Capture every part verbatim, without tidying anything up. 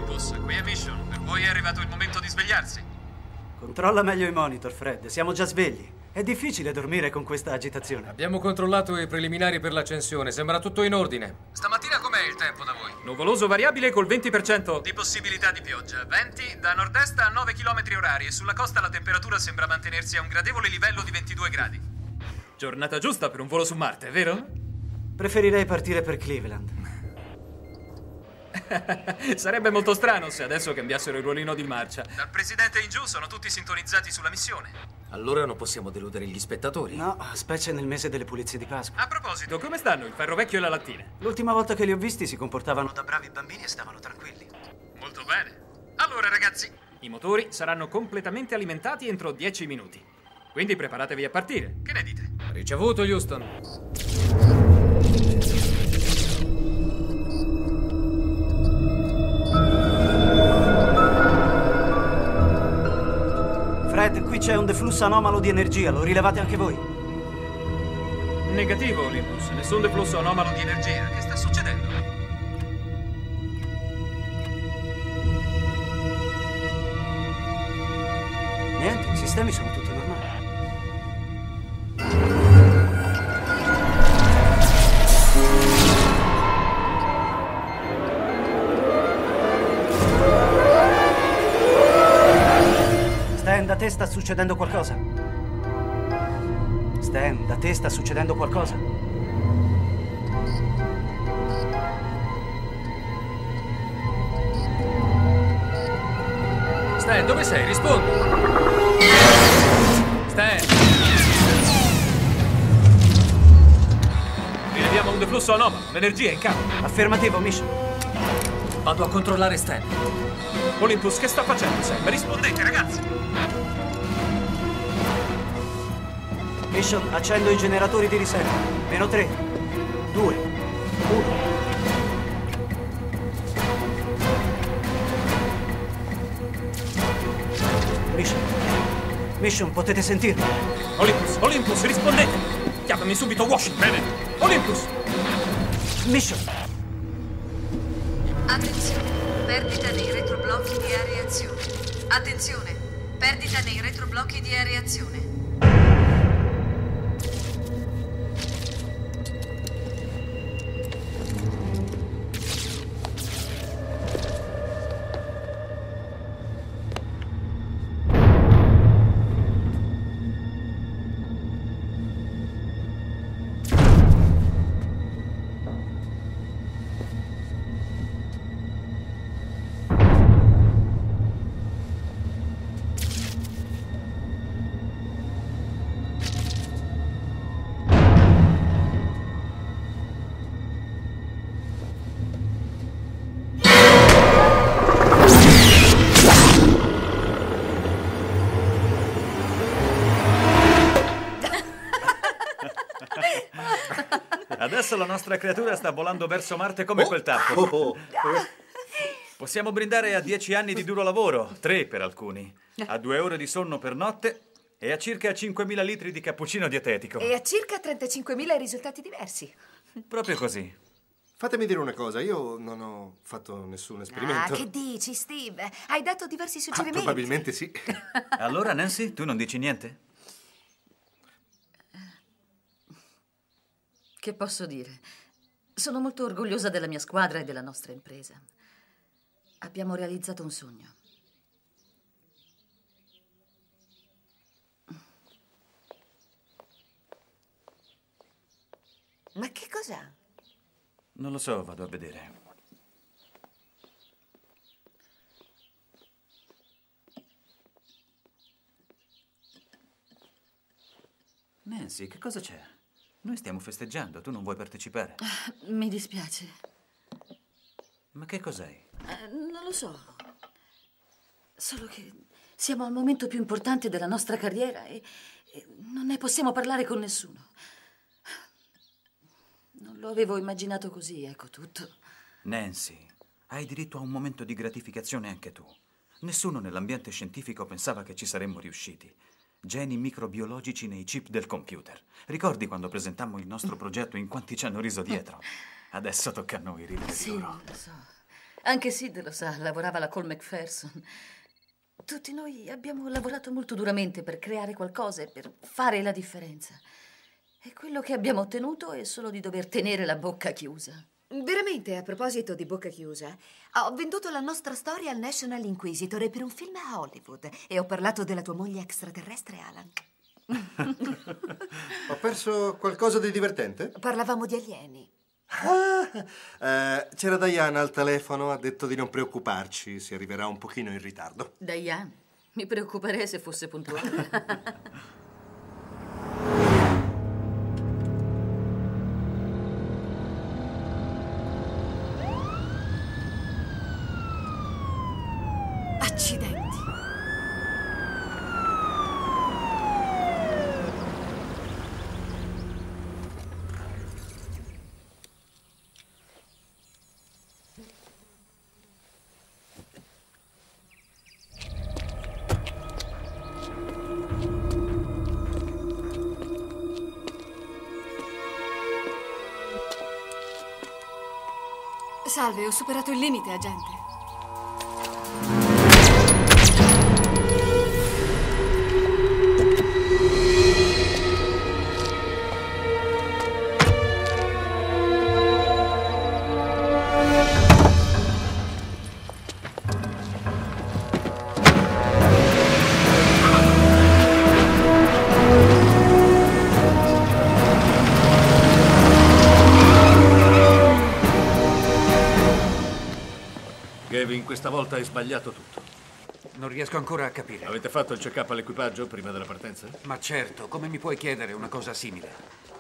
Olympus, qui è Mission. Per voi è arrivato il momento di svegliarsi. Controlla meglio i monitor, Fred. Siamo già svegli. È difficile dormire con questa agitazione. Abbiamo controllato i preliminari per l'accensione. Sembra tutto in ordine. Stamattina com'è il tempo da voi? Nuvoloso variabile col venti per cento Di possibilità di pioggia. Venti da nord-est a nove chilometri orari e sulla costa la temperatura sembra mantenersi a un gradevole livello di ventidue gradi. Giornata giusta per un volo su Marte, vero? Preferirei partire per Cleveland. Sarebbe molto strano se adesso cambiassero il ruolino di marcia. Dal presidente in giù sono tutti sintonizzati sulla missione. Allora non possiamo deludere gli spettatori. No, specie nel mese delle pulizie di Pasqua. A proposito, Come stanno il ferro vecchio e la lattina? L'ultima volta che li ho visti si comportavano da bravi bambini e stavano tranquilli. molto bene. Allora ragazzi, I motori saranno completamente alimentati entro dieci minuti. Quindi preparatevi a partire. che ne dite? Ricevuto, Houston. Fred, qui c'è un deflusso anomalo di energia. Lo rilevate anche voi? Negativo, Olympus. Nessun deflusso anomalo Di energia, che sta succedendo? Niente, i sistemi sono tutti normali. Stan, da te sta succedendo qualcosa? Stan, da te sta succedendo qualcosa? Stan, dove sei? Rispondi! Stan! Rileviamo un deflusso anomalo, l'energia è in campo. Affermativo, Mission. Vado a controllare Stan. Olympus, che sta facendo Sam? Rispondete ragazzi! Mission, accendo i generatori di riserva. Meno tre, due, uno. Mission. Mission, potete sentirmi? Olympus, Olympus, rispondete! Chiamami subito Washington. Bene. Olympus! Mission. Attenzione, perdita nei retroblocchi di areazione. Attenzione, perdita nei retroblocchi di areazione. Adesso la nostra creatura sta volando verso Marte come quel tappo. Oh, oh. Possiamo brindare a dieci anni di duro lavoro, tre per alcuni, a due ore di sonno per notte e a circa cinquemila litri di cappuccino dietetico. E a circa trentacinquemila risultati diversi. Proprio così. Fatemi dire una cosa, io non ho fatto nessun esperimento. Ah, che dici, Steve? Hai dato diversi Ah, suggerimenti. probabilmente sì. Allora, Nancy, tu non dici niente? Che posso dire? Sono molto orgogliosa della mia squadra e della nostra impresa. Abbiamo realizzato un sogno. Ma che cos'ha? Non lo so, vado a vedere. Nancy, che cosa c'è? Noi stiamo festeggiando, tu non vuoi partecipare. Mi dispiace. Ma che cos'hai? Eh, non lo so. Solo che siamo al momento più importante della nostra carriera e, e non ne possiamo parlare con nessuno. Non lo avevo immaginato così, ecco tutto. Nancy, hai diritto a un momento di gratificazione anche tu. Nessuno nell'ambiente scientifico pensava che ci saremmo riusciti. Geni microbiologici nei chip del computer. Ricordi quando presentammo il nostro progetto in quanti ci hanno riso dietro? Adesso tocca a noi ridere Sì, di loro. lo so. Anche Sid lo sa, lavorava alla Cole McPherson. Tutti noi abbiamo lavorato molto duramente per creare qualcosa e per fare la differenza. E quello che abbiamo ottenuto è solo di dover tenere la bocca chiusa. Veramente, a proposito di bocca chiusa, ho venduto la nostra storia al National Inquisitor per un film a Hollywood e ho parlato della tua moglie extraterrestre, Alan. Ho perso qualcosa di divertente? Parlavamo di alieni. Ah, eh, c'era Diana al telefono, ha detto di non preoccuparci, si arriverà un pochino in ritardo. Diane, mi preoccuperei se fosse puntuale. Accidenti. Salve, ho superato il limite, agente. Kevin, questa volta hai sbagliato tutto. Non riesco ancora a capire. Avete fatto il check-up all'equipaggio prima della partenza? Ma certo, come mi puoi chiedere una cosa simile?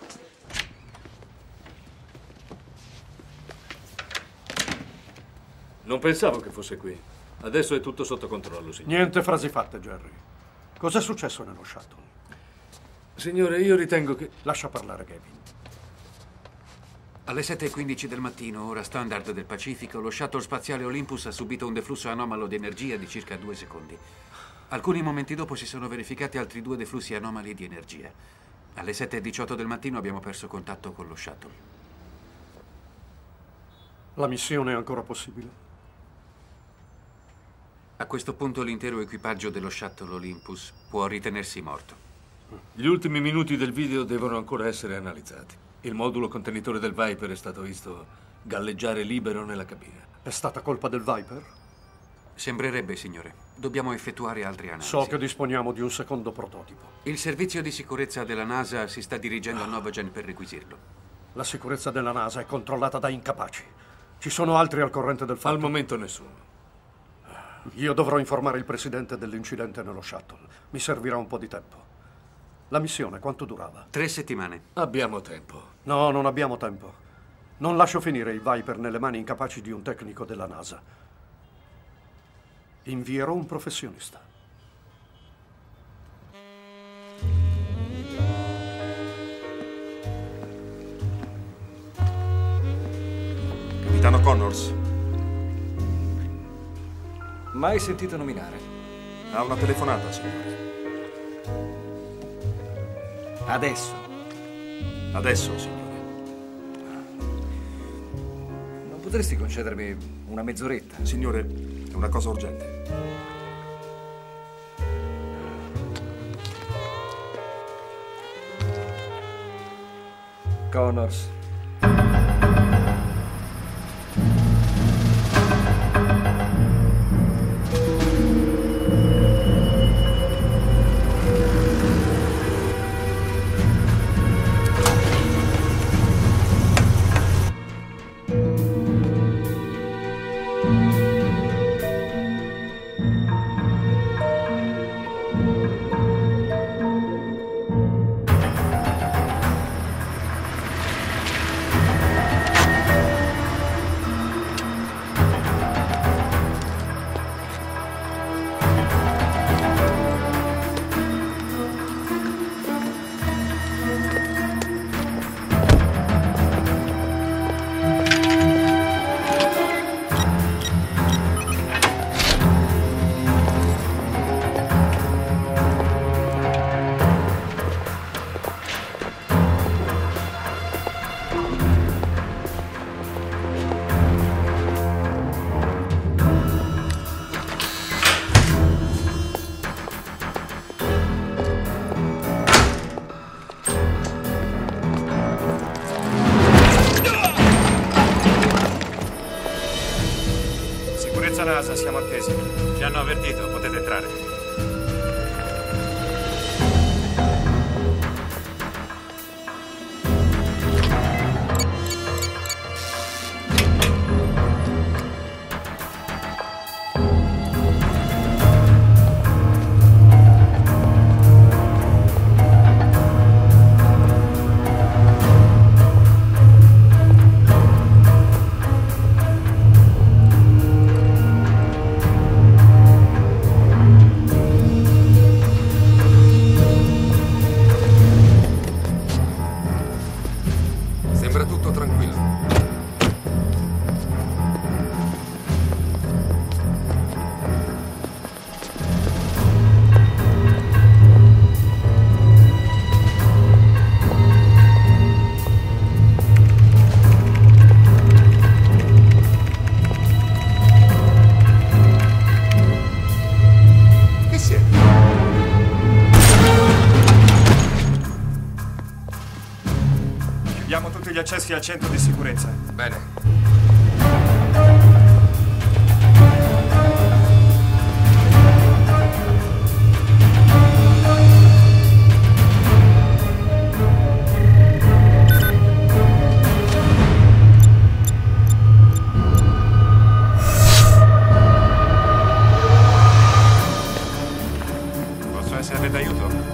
Non pensavo che fosse qui. Adesso è tutto sotto controllo, signore. Niente frasi fatte, Jerry. Cos'è successo nello shuttle? Signore, io ritengo che... Lascia parlare, Kevin. Alle sette e quindici del mattino, ora standard del Pacifico, lo shuttle spaziale Olympus ha subito un deflusso anomalo di energia di circa due secondi. Alcuni momenti dopo si sono verificati altri due deflussi anomali di energia. Alle sette e diciotto del mattino abbiamo perso contatto con lo shuttle. La missione è ancora possibile? A questo punto l'intero equipaggio dello shuttle Olympus può ritenersi morto. Gli ultimi minuti del video devono ancora essere analizzati. Il modulo contenitore del Viper è stato visto galleggiare libero nella cabina. È stata colpa del Viper? Sembrerebbe, signore. Dobbiamo effettuare altre analisi. So che disponiamo di un secondo prototipo. Il servizio di sicurezza della NASA si sta dirigendo a Novagen per requisirlo. La sicurezza della NASA è controllata da incapaci. Ci sono altri al corrente del fatto? Al momento nessuno. Io dovrò informare il presidente dell'incidente nello shuttle. Mi servirà un po' di tempo. La missione quanto durava? Tre settimane. Abbiamo tempo. No, non abbiamo tempo. Non lascio finire il Viper nelle mani incapaci di un tecnico della NASA. Invierò un professionista. Capitano Connors. Mai sentito nominare? Ha una telefonata, signore. Adesso? Adesso, signore. Non potresti concedermi una mezz'oretta? Signore, è una cosa urgente. Connors. NASA, siamo attesi. Ci hanno avvertito, potete entrare. Abbiamo tutti gli accessi al centro di sicurezza. Bene. Posso esserle d'aiuto?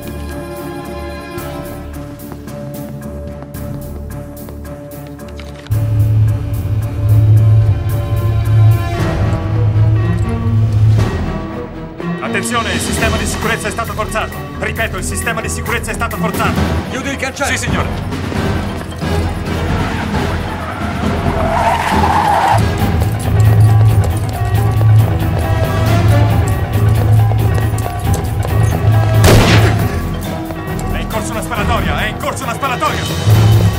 Attenzione, il sistema di sicurezza è stato forzato. Ripeto, il sistema di sicurezza è stato forzato. Chiudi il cancello. Sì, signore. È in corso una sparatoria, è in corso una sparatoria.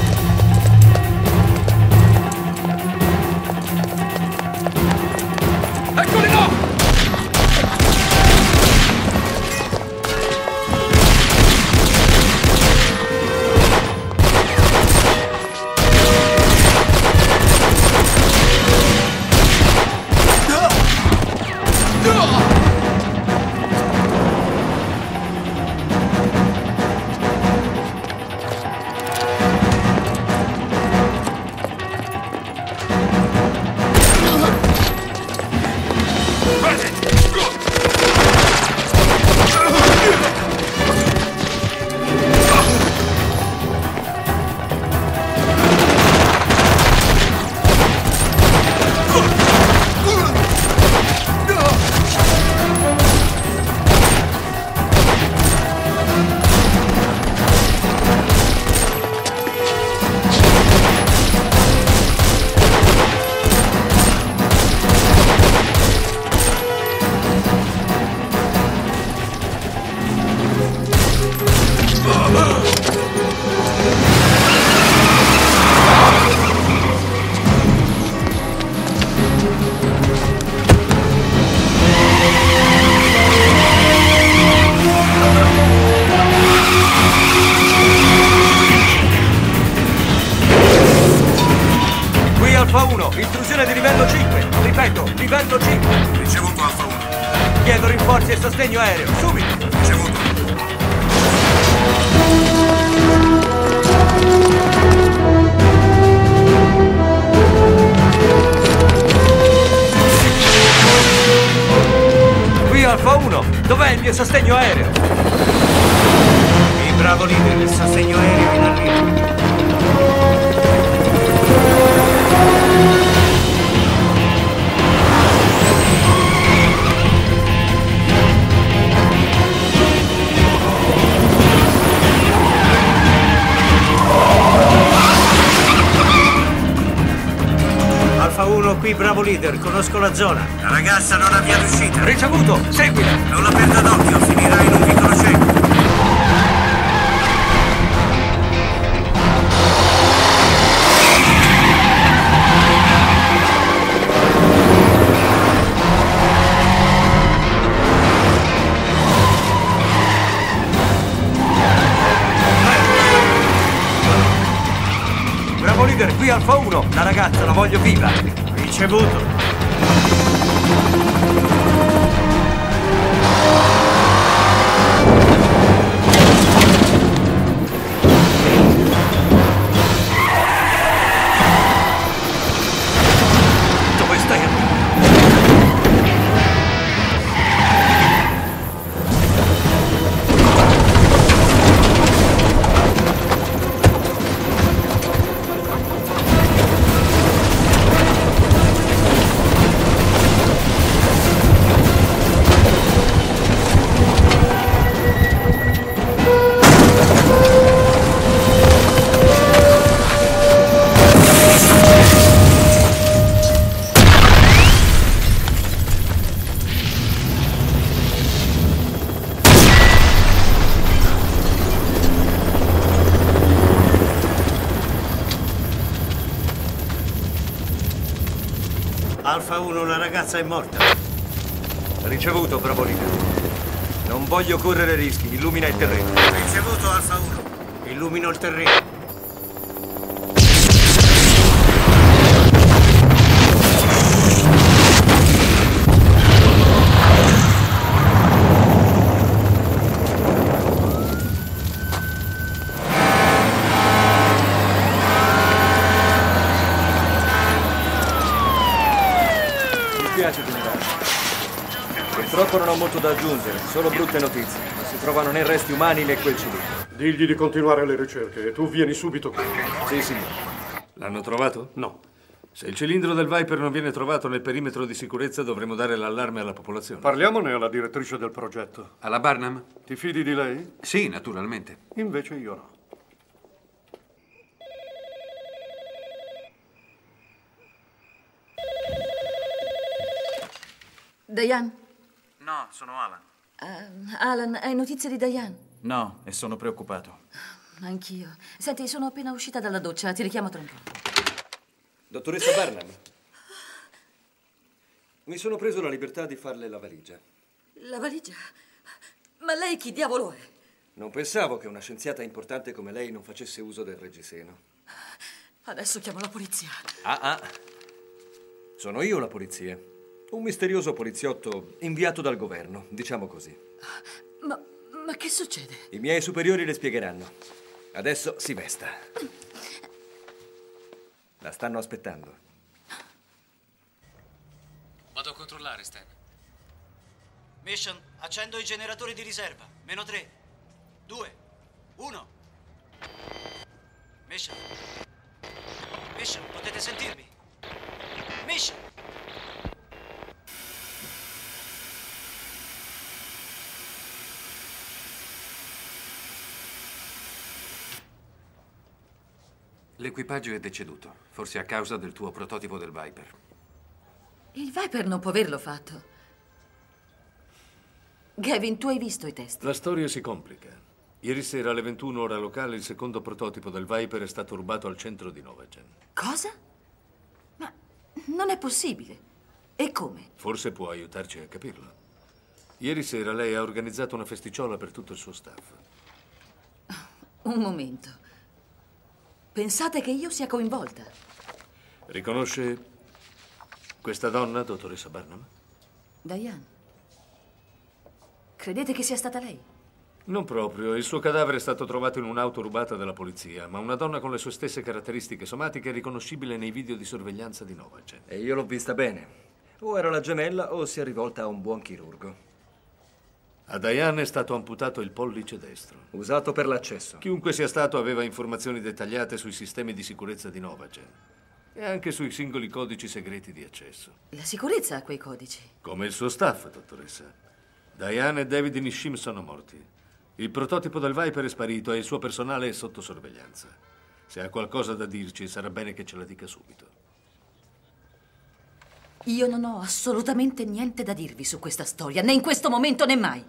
Eccoli là! Alfa uno, intrusione di livello cinque. Ripeto, livello cinque. Ricevuto Alfa uno. Chiedo rinforzi e sostegno aereo, subito. Ricevuto. Qui Alfa uno, dov'è il mio sostegno aereo? Il bravo leader, il sostegno aereo in arrivo. Alfa uno, qui bravo leader, conosco la zona. La ragazza non ha via d'uscita. Ricevuto, seguila. Non la perda d'occhio, finirà in un vicolo cieco. Bravo leader, qui Alfa uno. La ragazza la voglio viva. Ricevuto. Alfa uno, la ragazza è morta. Ricevuto, Bravo Leader. Non voglio correre rischi, illumina il terreno. Ricevuto, Alfa uno. Illumino il terreno. Purtroppo non ho molto da aggiungere, solo brutte notizie. Non si trovano né resti umani né quel cilindro. Digli di continuare le ricerche e tu vieni subito qui. Sì, signore. L'hanno trovato? No. Se il cilindro del Viper non viene trovato nel perimetro di sicurezza, dovremo dare l'allarme alla popolazione. Parliamone alla direttrice del progetto. Alla Barnum? Ti fidi di lei? Sì, naturalmente. Invece io no. Diane? No, sono Alan. Uh, Alan, hai notizie di Diane? No, e sono preoccupato. Anch'io. Senti, sono appena uscita dalla doccia, ti richiamo tra un po'. Dottoressa Barnum, mi sono preso la libertà di farle la valigia. La valigia? Ma lei chi diavolo è? Non pensavo che una scienziata importante come lei non facesse uso del reggiseno. Adesso chiamo la polizia. Ah, ah. Sono io la polizia. Un misterioso poliziotto inviato dal governo, diciamo così. Ma, ma che succede? I miei superiori le spiegheranno. Adesso si vesta. La stanno aspettando. Vado a controllare, Stan. Mission, accendo i generatori di riserva. Meno tre, due, uno. Mission. Mission, potete sentirmi? Mission. L'equipaggio è deceduto, forse a causa del tuo prototipo del Viper. Il Viper non può averlo fatto. Gavin, tu hai visto i test? La storia si complica. Ieri sera alle ventuno ora locale il secondo prototipo del Viper è stato rubato al centro di Novagen. Cosa? Ma non è possibile. E come? Forse può aiutarci a capirlo. Ieri sera lei ha organizzato una festicciola per tutto il suo staff. Un momento. Pensate che io sia coinvolta? Riconosce questa donna, dottoressa Barnum? Diane. Credete che sia stata lei? Non proprio. Il suo cadavere è stato trovato in un'auto rubata dalla polizia, ma una donna con le sue stesse caratteristiche somatiche è riconoscibile nei video di sorveglianza di Novagen. E io l'ho vista bene. O era la gemella o si è rivolta a un buon chirurgo. A Diane è stato amputato il pollice destro. Usato per l'accesso. Chiunque sia stato aveva informazioni dettagliate sui sistemi di sicurezza di Novagen e anche sui singoli codici segreti di accesso. La sicurezza ha quei codici. Come il suo staff, dottoressa. Diane e David Nishim sono morti. Il prototipo del Viper è sparito e il suo personale è sotto sorveglianza. Se ha qualcosa da dirci, sarà bene che ce la dica subito. Io non ho assolutamente niente da dirvi su questa storia, né in questo momento né mai.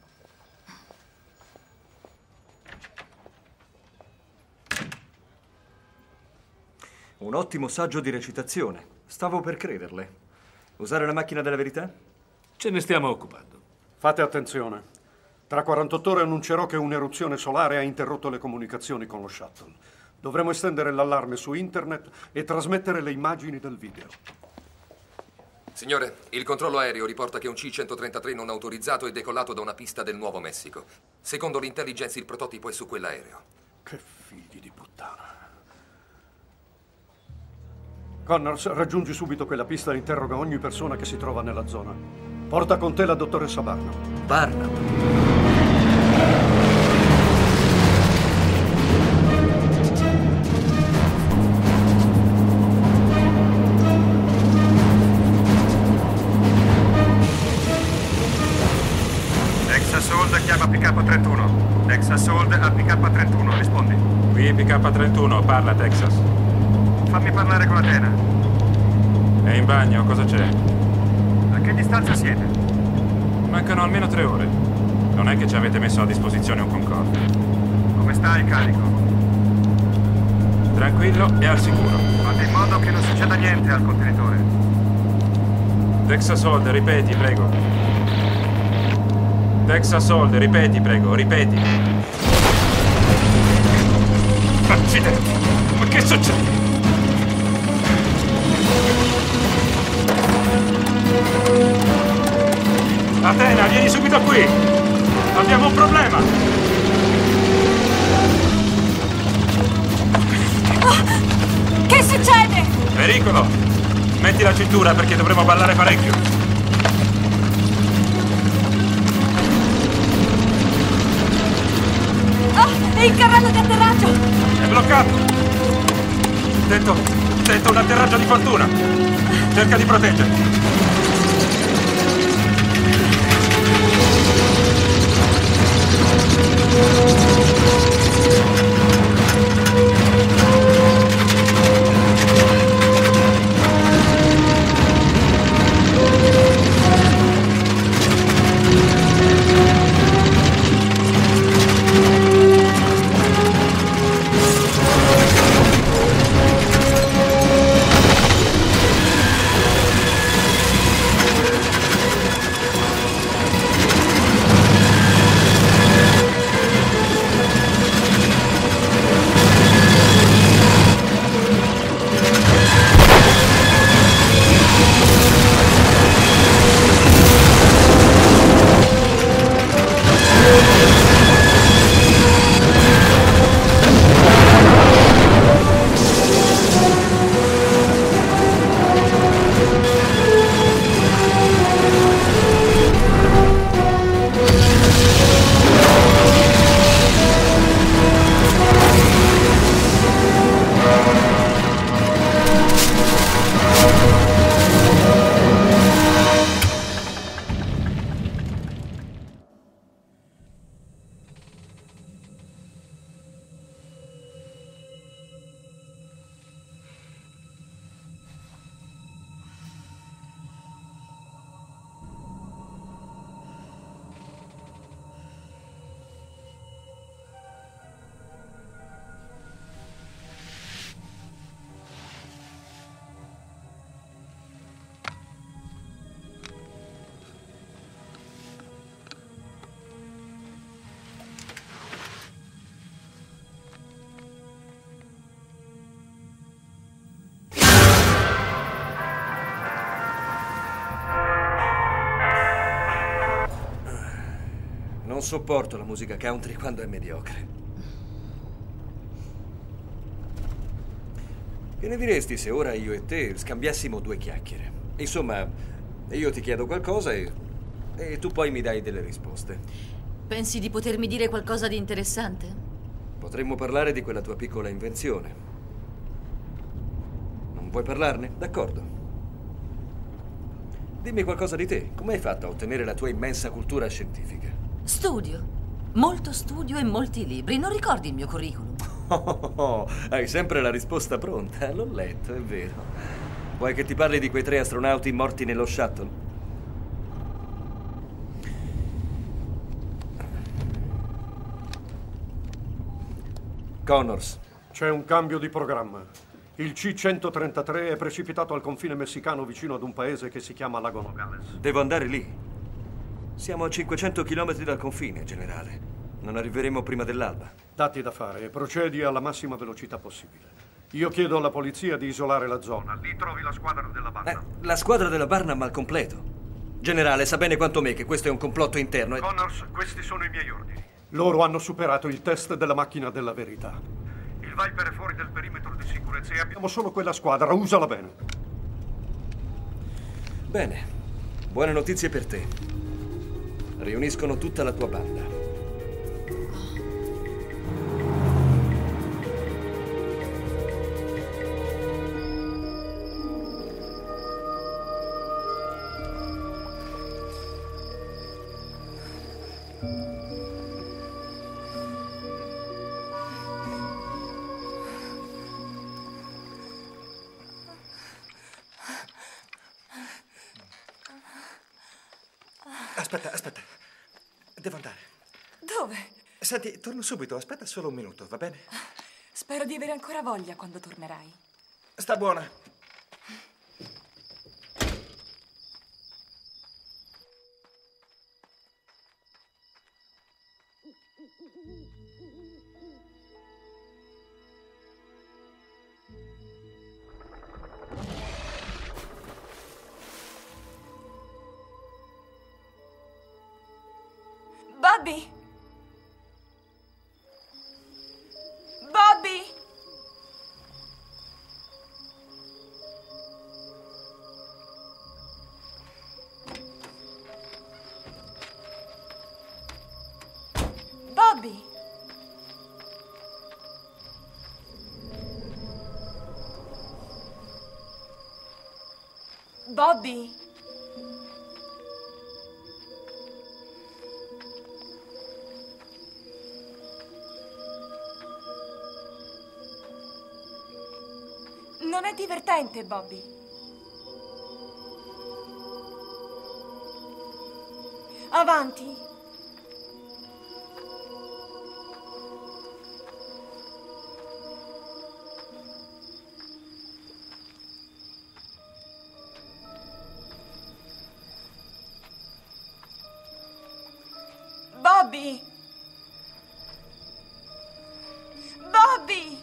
Un ottimo saggio di recitazione. Stavo per crederle. Usare la macchina della verità? Ce ne stiamo occupando. Fate attenzione. Tra quarantotto ore annuncerò che un'eruzione solare ha interrotto le comunicazioni con lo shuttle. Dovremo estendere l'allarme su internet e trasmettere le immagini del video. Signore, il controllo aereo riporta che un C centotrentatré non autorizzato è decollato da una pista del Nuovo Messico. Secondo l'intelligence il prototipo è su quell'aereo. Che figli di puttana. Connors, raggiungi subito quella pista e interroga ogni persona che si trova nella zona. Porta con te la dottoressa Barnum. Barnum? Texas Hold chiama P K trentuno. Texas Hold a P K trentuno, rispondi. Qui P K trentuno, parla Texas. Fammi parlare con Atena. È in bagno, cosa c'è? A che distanza siete? Mancano almeno tre ore. Non è che ci avete messo a disposizione un Concorde. Come sta il carico? Tranquillo e al sicuro. Fate in modo che non succeda niente al contenitore. Texas Hold, ripeti, prego. Texas Hold, ripeti, prego, ripeti. Accidenti! Ma che succede? Atena, vieni subito qui! Abbiamo un problema! Oh, che succede? Pericolo! Metti la cintura perché dovremo ballare parecchio. Oh, è il carrello di atterraggio! È bloccato! Tento, tento un atterraggio di fortuna. Cerca di proteggerti. Non sopporto la musica country quando è mediocre. Che ne diresti se ora io e te scambiassimo due chiacchiere? Insomma, io ti chiedo qualcosa e, e tu poi mi dai delle risposte. Pensi di potermi dire qualcosa di interessante? Potremmo parlare di quella tua piccola invenzione. Non vuoi parlarne? D'accordo. Dimmi qualcosa di te. Come hai fatto a ottenere la tua immensa cultura scientifica? Studio. Molto studio e molti libri. Non ricordi il mio curriculum? Oh, oh, oh, hai sempre la risposta pronta. L'ho letto, è vero. Vuoi che ti parli di quei tre astronauti morti nello shuttle? Connors. C'è un cambio di programma. Il C centotrentatré è precipitato al confine messicano vicino ad un paese che si chiama Lago Nogales. Devo andare lì. Siamo a cinquecento chilometri dal confine, generale. Non arriveremo prima dell'alba. Datti da fare e procedi alla massima velocità possibile. Io chiedo alla polizia di isolare la zona. Lì trovi la squadra della Barnum. Eh, la squadra della Barnum al completo. Generale, sa bene quanto me che questo è un complotto interno. E... Connors, questi sono i miei ordini. Loro hanno superato il test della macchina della verità. Il Viper è fuori del perimetro di sicurezza e abbiamo solo quella squadra. Usala bene. Bene. Buone notizie per te. Riuniscono tutta la tua banda. Aspetta, aspetta. Devo andare. Dove? Senti, torno subito. Aspetta solo un minuto, va bene? Spero di avere ancora voglia quando tornerai. Sta buona. Bobby! Bobby! Bobby! Bobby! Non è divertente, Bobby. Avanti. Bobby! Bobby!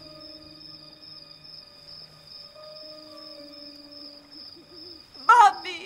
Bobby!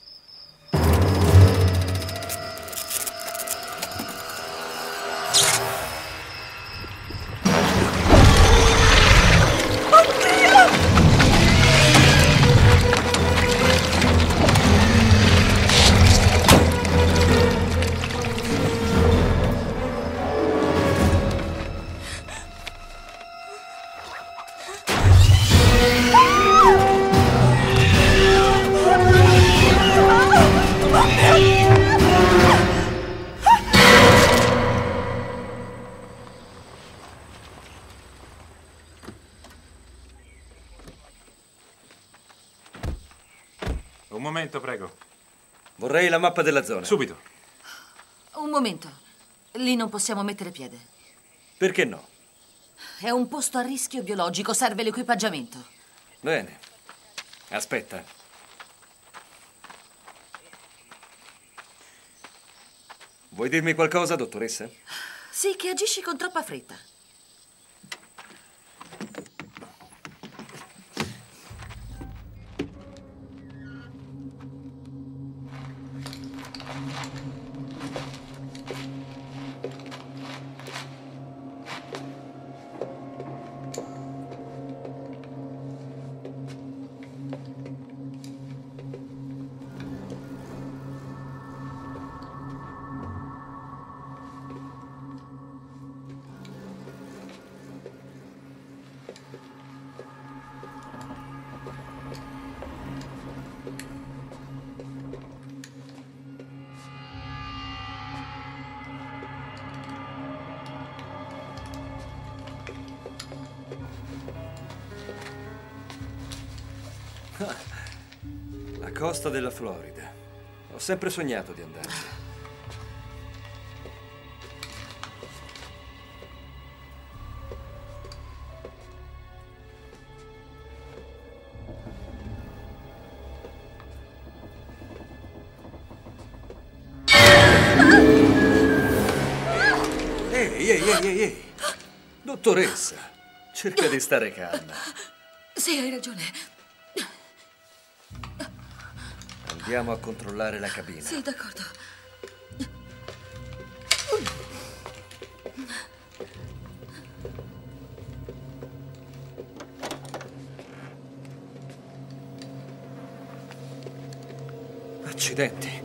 Un momento, prego. Vorrei la mappa della zona. Subito. Un momento. Lì non possiamo mettere piede. Perché no? È un posto a rischio biologico, serve l'equipaggiamento. Bene. Aspetta. Vuoi dirmi qualcosa, dottoressa? Sì, che agisci con troppa fretta. La costa della Florida. Ho sempre sognato di andarci. Ehi, ehi, ehi, ehi, ehi. Dottoressa, cerca di stare calma. Sì, hai ragione. Andiamo a controllare la cabina. Sì, d'accordo. Accidenti.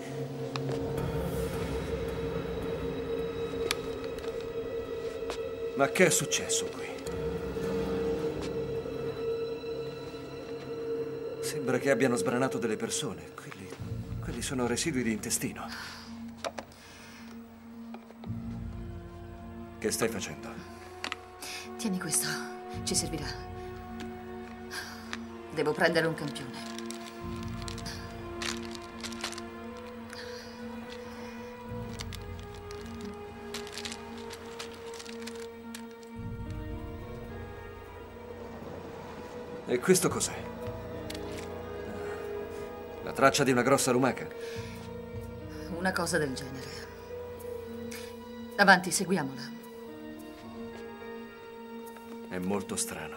Ma che è successo qui? Sembra che abbiano sbranato delle persone. Quelli, quelli sono residui di intestino. Che stai facendo? Tieni questo, ci servirà. Devo prendere un campione. E questo cos'è? La traccia di una grossa lumaca? Una cosa del genere. Avanti, seguiamola. È molto strano.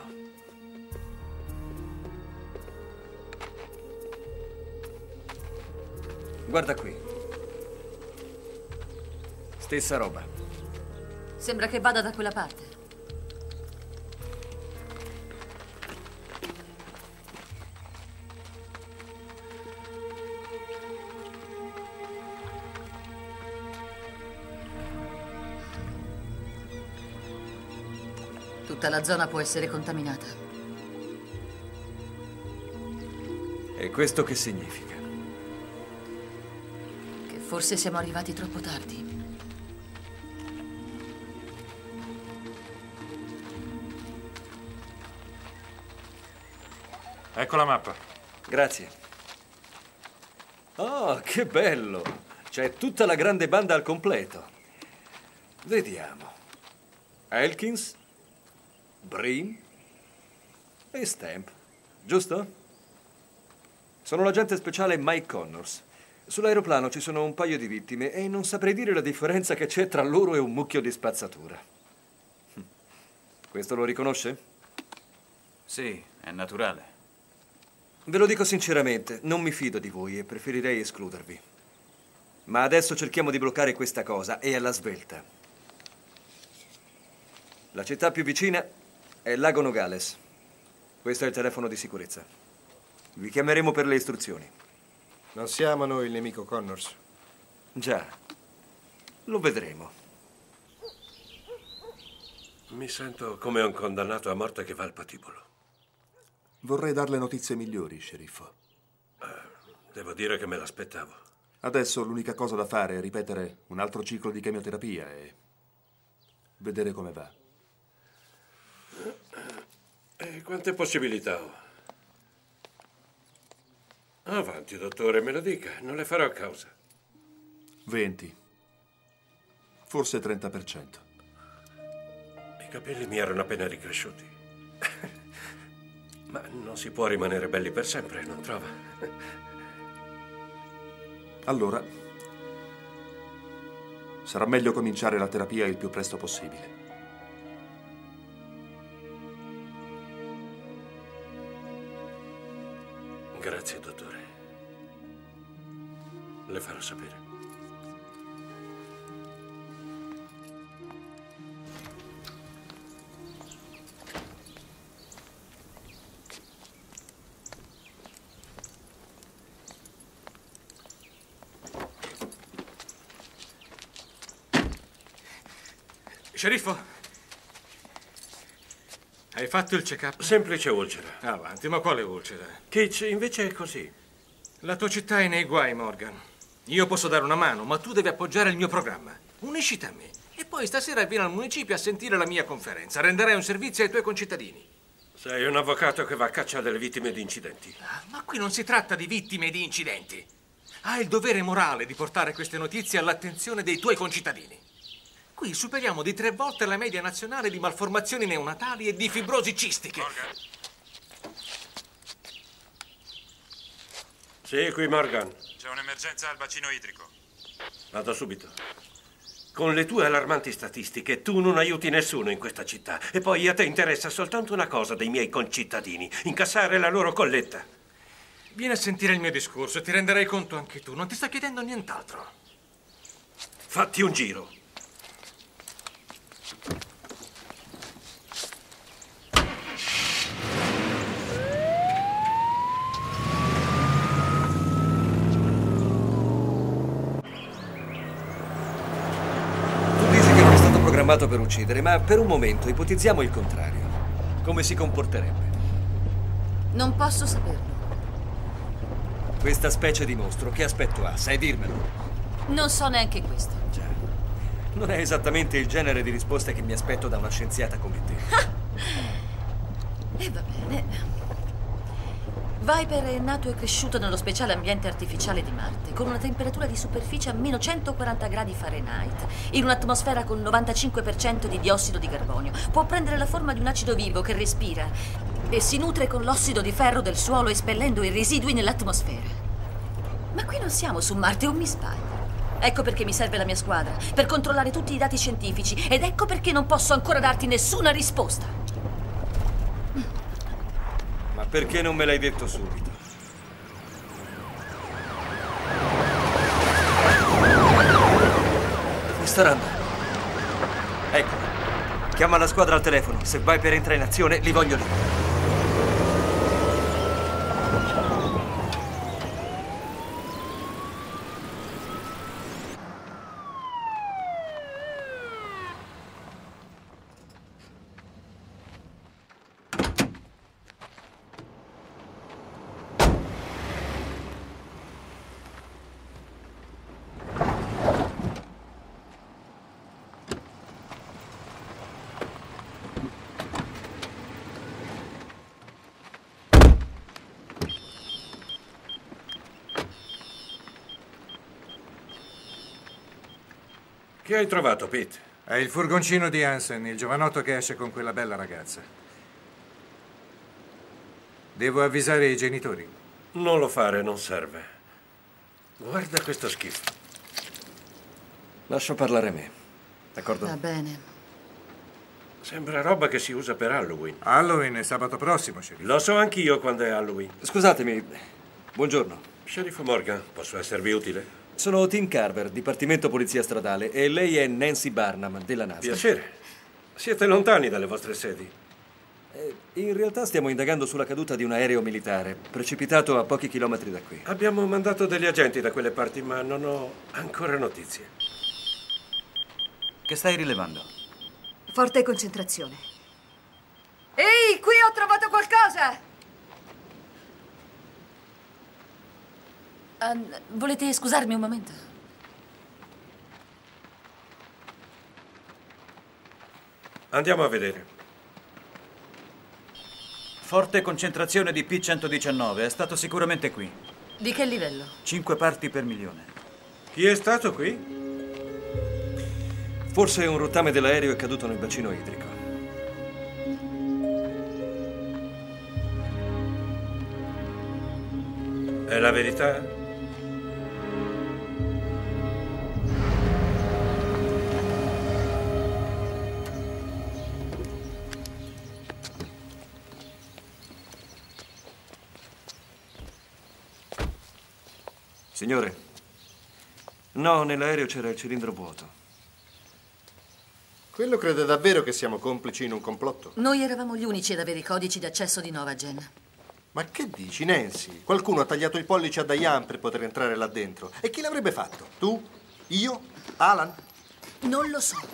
Guarda qui. Stessa roba. Sembra che vada da quella parte. Tutta la zona può essere contaminata. E questo che significa? Che forse siamo arrivati troppo tardi. Ecco la mappa. Grazie. Oh, che bello! C'è tutta la grande banda al completo. Vediamo. Elkins, Breen e Stamp, giusto? Sono l'agente speciale Mike Connors. Sull'aeroplano ci sono un paio di vittime e non saprei dire la differenza che c'è tra loro e un mucchio di spazzatura. Questo lo riconosce? Sì, è naturale. Ve lo dico sinceramente, non mi fido di voi e preferirei escludervi. Ma adesso cerchiamo di bloccare questa cosa e alla svelta. La città più vicina è Lago Nogales. Questo è il telefono di sicurezza. Vi chiameremo per le istruzioni. Non siamo noi il nemico, Connors. Già, lo vedremo. Mi sento come un condannato a morte che va al patibolo. Vorrei darle notizie migliori, sceriffo. Eh, devo dire che me l'aspettavo. Adesso l'unica cosa da fare è ripetere un altro ciclo di chemioterapia e vedere come va. E quante possibilità ho? Avanti, dottore, me lo dica. Non le farò causa. venti. Forse trenta per cento. I capelli mi erano appena ricresciuti. Ma non si può rimanere belli per sempre, non trova? Allora, sarà meglio cominciare la terapia il più presto possibile. Grazie, dottore. Le farò sapere. Sceriffo? Hai fatto il check-up? Semplice ulcera. Avanti, ma quale ulcera? Kitch, invece è così. La tua città è nei guai, Morgan. Io posso dare una mano, ma tu devi appoggiare il mio programma. Unisciti a me. E poi stasera vieni al municipio a sentire la mia conferenza. Renderai un servizio ai tuoi concittadini. Sei un avvocato che va a caccia delle vittime di incidenti. Ah, ma qui non si tratta di vittime di incidenti. Hai il dovere morale di portare queste notizie all'attenzione dei tuoi concittadini. Qui superiamo di tre volte la media nazionale di malformazioni neonatali e di fibrosi cistiche. Morgan. Sì, qui Morgan. C'è un'emergenza al bacino idrico. Vado subito. Con le tue allarmanti statistiche tu non aiuti nessuno in questa città. E poi a te interessa soltanto una cosa dei miei concittadini: incassare la loro colletta. Vieni a sentire il mio discorso e ti renderai conto anche tu. Non ti sto chiedendo nient'altro. Fatti un giro. Programmato per uccidere, ma per un momento ipotizziamo il contrario. Come si comporterebbe? Non posso saperlo. Questa specie di mostro, che aspetto ha? Sai dirmelo? Non so neanche questo. Già. Non è esattamente il genere di risposte che mi aspetto da una scienziata come te. E va bene. Viper è nato e cresciuto nello speciale ambiente artificiale di Marte, con una temperatura di superficie a meno centoquaranta gradi Fahrenheit, in un'atmosfera con novantacinque per cento di diossido di carbonio. Può prendere la forma di un acido vivo che respira e si nutre con l'ossido di ferro del suolo, espellendo i residui nell'atmosfera. Ma qui non siamo su Marte, o mi sbaglio? Ecco perché mi serve la mia squadra, per controllare tutti i dati scientifici, ed ecco perché non posso ancora darti nessuna risposta. Perché non me l'hai detto subito? Dove staranno? Ecco, chiama la squadra al telefono. Se Viper entra in azione, li voglio lì. Che hai trovato, Pete? È il furgoncino di Hansen, il giovanotto che esce con quella bella ragazza. Devo avvisare i genitori? Non lo fare, non serve. Guarda questo schifo. Lascio parlare me, d'accordo? Va bene. Sembra roba che si usa per Halloween. Halloween è sabato prossimo, sceriffo. Lo so anch'io quando è Halloween. Scusatemi, buongiorno. Sceriffo Morgan, posso esservi utile? Sono Tim Carver, Dipartimento Polizia Stradale, e lei è Nancy Barnum, della NASA. Piacere. Siete lontani dalle vostre sedi. Eh, in realtà stiamo indagando sulla caduta di un aereo militare, precipitato a pochi chilometri da qui. Abbiamo mandato degli agenti da quelle parti, ma non ho ancora notizie. Che stai rilevando? Forte concentrazione. Ehi, qui ho trovato qualcosa! Uh, volete scusarmi un momento? Andiamo a vedere. Forte concentrazione di P centodiciannove, è stato sicuramente qui. Di che livello? Cinque parti per milione. Chi è stato qui? Forse un rottame dell'aereo è caduto nel bacino idrico. È la verità? Signore, no, nell'aereo c'era il cilindro vuoto. Quello crede davvero che siamo complici in un complotto? Noi eravamo gli unici ad avere i codici d'accesso di Novagen. Ma che dici, Nancy? Qualcuno ha tagliato il pollice a Diane per poter entrare là dentro. E chi l'avrebbe fatto? Tu? Io? Alan? Non lo so.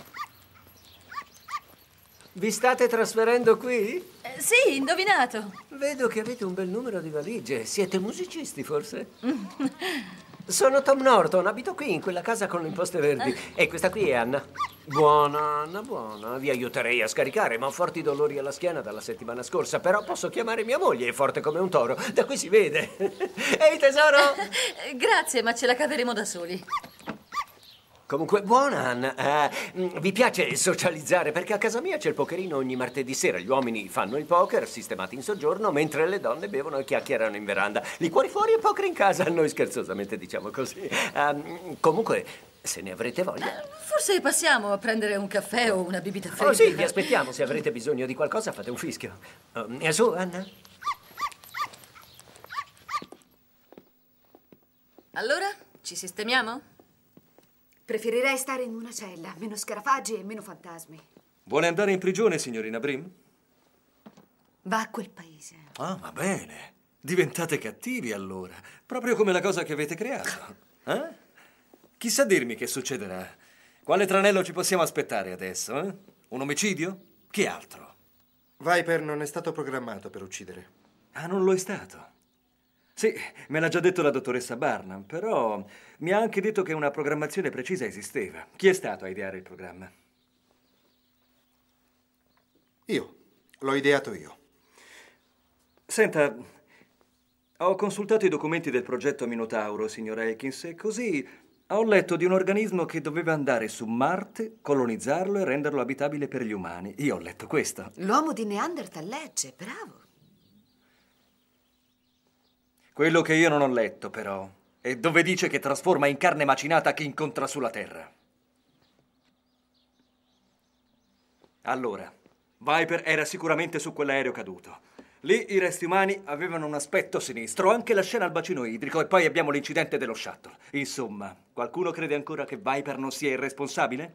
Vi state trasferendo qui? Eh, sì, indovinato. Vedo che avete un bel numero di valigie. Siete musicisti, forse? Sono Tom Norton, abito qui, in quella casa con le imposte verdi. E questa qui è Anna. Buona, Anna, buona. Vi aiuterei a scaricare, ma ho forti dolori alla schiena dalla settimana scorsa. Però posso chiamare mia moglie, è forte come un toro. Da qui si vede. Ehi, tesoro! Grazie, ma ce la caveremo da soli. Comunque, buona, Anna. Uh, vi piace socializzare? Perché a casa mia c'è il pokerino ogni martedì sera. Gli uomini fanno il poker, sistemati in soggiorno, mentre le donne bevono e chiacchierano in veranda. Liquori fuori e poker in casa. Noi scherzosamente diciamo così. Uh, comunque, se ne avrete voglia. Forse passiamo a prendere un caffè o una bibita fredda. Oh sì, vi aspettiamo. Se avrete bisogno di qualcosa, fate un fischio. Uh, su, Anna. Allora, ci sistemiamo? Preferirei stare in una cella, meno scarafaggi e meno fantasmi. Vuole andare in prigione, signorina Brim? Va a quel paese. Ah, va bene. Diventate cattivi allora, proprio come la cosa che avete creato. Eh? Chissà dirmi che succederà. Quale tranello ci possiamo aspettare adesso, eh? Un omicidio? Che altro? Viper non è stato programmato per uccidere. Ah, non lo è stato? Sì, me l'ha già detto la dottoressa Barnum, però mi ha anche detto che una programmazione precisa esisteva. Chi è stato a ideare il programma? Io. L'ho ideato io. Senta, ho consultato i documenti del progetto Minotauro, signor Elkins, e così ho letto di un organismo che doveva andare su Marte, colonizzarlo e renderlo abitabile per gli umani. Io ho letto questo. L'uomo di Neanderthal legge, bravo. Quello che io non ho letto, però, è dove dice che trasforma in carne macinata chi incontra sulla Terra. Allora, Viper era sicuramente su quell'aereo caduto. Lì i resti umani avevano un aspetto sinistro, anche la scena al bacino idrico, e poi abbiamo l'incidente dello shuttle. Insomma, qualcuno crede ancora che Viper non sia il responsabile?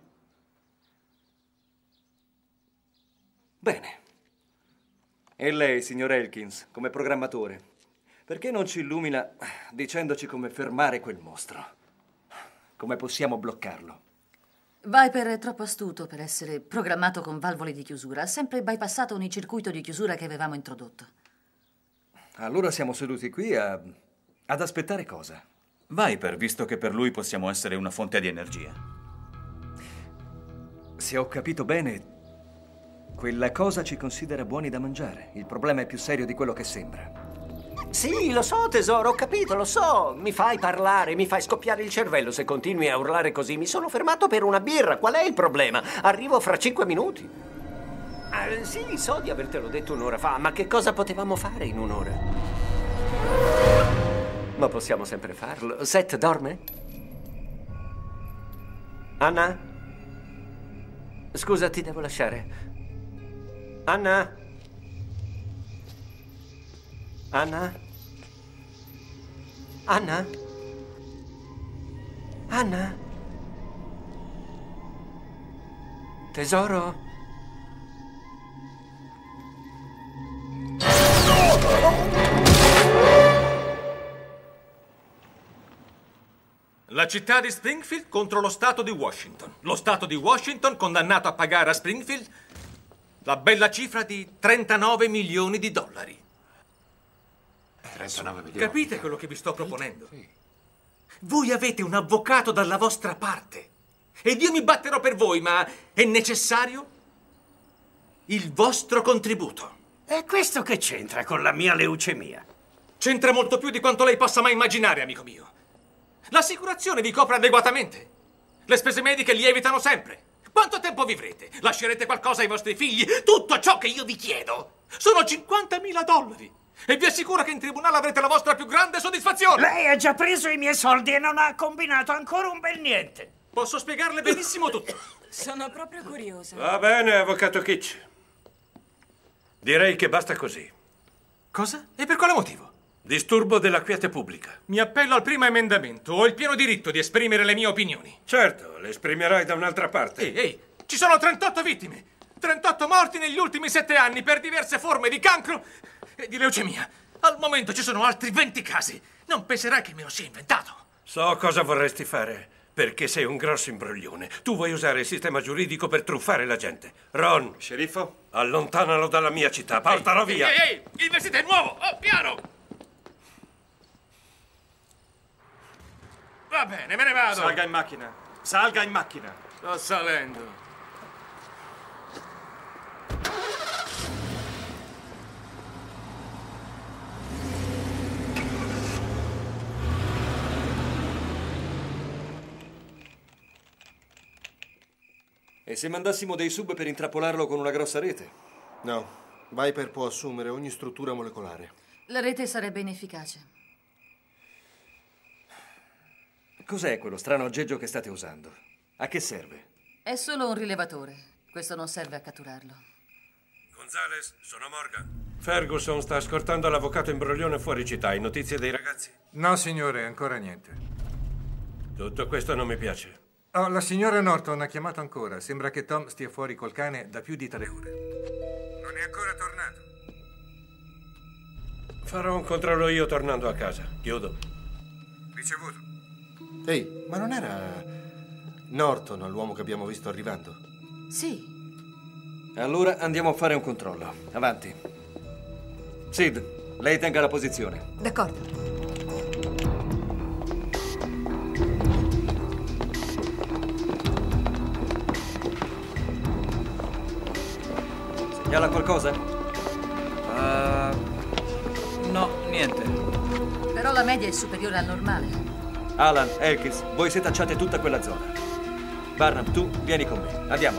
Bene. E lei, signor Elkins, come programmatore, perché non ci illumina dicendoci come fermare quel mostro? Come possiamo bloccarlo? Viper è troppo astuto per essere programmato con valvole di chiusura. Ha sempre bypassato ogni circuito di chiusura che avevamo introdotto. Allora siamo seduti qui a... ad aspettare cosa? Viper, visto che per lui possiamo essere una fonte di energia. Se ho capito bene, quella cosa ci considera buoni da mangiare. Il problema è più serio di quello che sembra. Sì, lo so, tesoro, ho capito, lo so. Mi fai parlare, mi fai scoppiare il cervello se continui a urlare così. Mi sono fermato per una birra. Qual è il problema? Arrivo fra cinque minuti. Ah, sì, so di avertelo detto un'ora fa, ma che cosa potevamo fare in un'ora? Ma possiamo sempre farlo. Seth dorme? Anna? Scusa, ti devo lasciare. Anna? Anna? Anna? Anna? Tesoro? La città di Springfield contro lo Stato di Washington. Lo Stato di Washington condannato a pagare a Springfield la bella cifra di trentanove milioni di dollari. trentanove milioni. Capite quello che vi sto proponendo? Voi avete un avvocato dalla vostra parte ed io mi batterò per voi, ma è necessario il vostro contributo. E questo che c'entra con la mia leucemia? C'entra molto più di quanto lei possa mai immaginare, amico mio. L'assicurazione vi copre adeguatamente. Le spese mediche lievitano sempre. Quanto tempo vivrete? Lascerete qualcosa ai vostri figli? Tutto ciò che io vi chiedo sono cinquantamila dollari. E vi assicuro che in tribunale avrete la vostra più grande soddisfazione. Lei ha già preso i miei soldi e non ha combinato ancora un bel niente. Posso spiegarle benissimo tutto. Sono proprio curiosa. Va bene, avvocato Kitsch. Direi che basta così. Cosa? E per quale motivo? Disturbo della quiete pubblica. Mi appello al primo emendamento. Ho il pieno diritto di esprimere le mie opinioni. Certo, le esprimerai da un'altra parte. Ehi, ehi, ci sono trentotto vittime. trentotto morti negli ultimi sette anni per diverse forme di cancro e di leucemia. Al momento ci sono altri venti casi. Non penserai che me lo sia inventato. So cosa vorresti fare, perché sei un grosso imbroglione. Tu vuoi usare il sistema giuridico per truffare la gente. Ron. Sceriffo? Allontanalo dalla mia città, portalo ehi, via. Ehi, ehi, il vestito è nuovo. Oh, piano. Va bene, me ne vado. Salga in macchina. Salga in macchina. Sto salendo. E se mandassimo dei sub per intrappolarlo con una grossa rete? No. Viper può assumere ogni struttura molecolare. La rete sarebbe inefficace. Cos'è quello strano aggeggio che state usando? A che serve? È solo un rilevatore. Questo non serve a catturarlo. Gonzales, sono Morgan. Ferguson sta scortando l'avvocato imbroglione fuori città. Hai notizie dei ragazzi? No, signore, ancora niente. Tutto questo non mi piace. Oh, la signora Norton ha chiamato ancora. Sembra che Tom stia fuori col cane da più di tre ore. Non è ancora tornato. Farò un controllo io tornando a casa. Chiudo. Ricevuto. Ehi, ma non era Norton l'uomo che abbiamo visto arrivando? Sì. Allora andiamo a fare un controllo. Avanti. Sid, lei tenga la posizione. D'accordo. Segnala qualcosa? Uh, no, niente. Però la media è superiore al normale. Alan, Elkins, voi setacciate tutta quella zona. Barnum, tu vieni con me. Andiamo.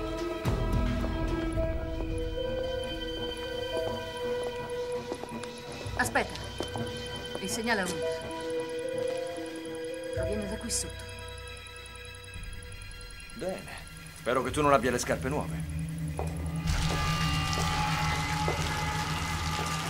Aspetta. Il segnale aumenta. Proviene da qui sotto. Bene. Spero che tu non abbia le scarpe nuove.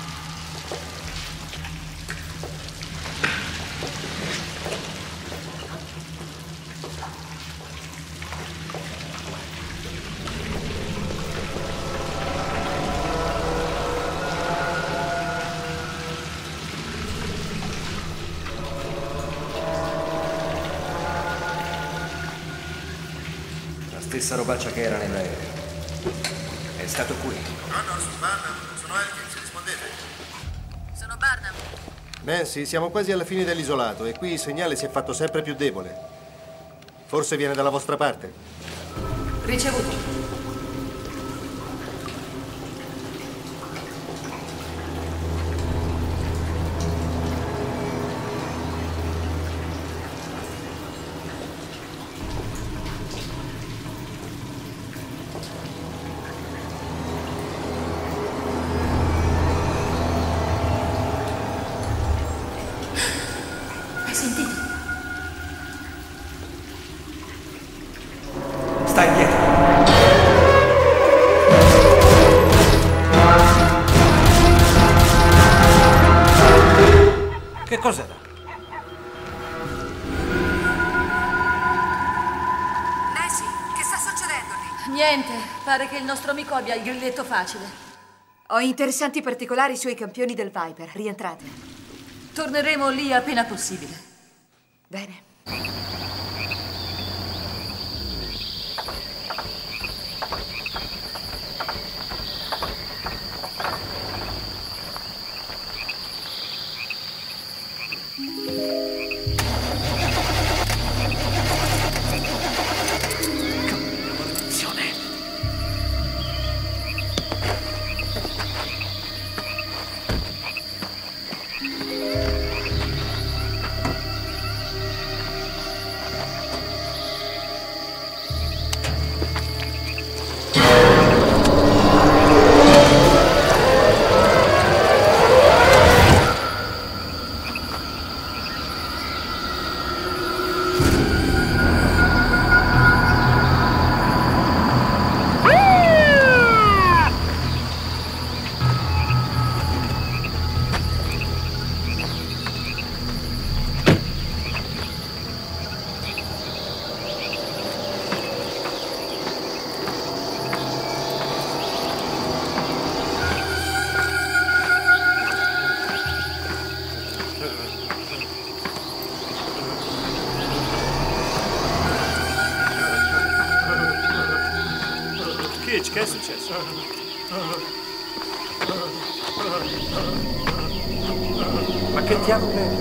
stessa robaccia che era nell'aereo. È stato qui. Connors, Barnum, sono Elkins, rispondete. Sono Barnum. Nancy, siamo quasi alla fine dell'isolato e qui il segnale si è fatto sempre più debole. Forse viene dalla vostra parte. Ricevuto. Hai sentito? Stai indietro. Che cos'era? Nancy, che sta succedendo lì? Niente, pare che il nostro amico abbia il grilletto facile. Ho interessanti particolari sui campioni del Viper. Rientrate. Torneremo lì appena possibile. Bene. Kitch, che è successo? Ma che diavolo è?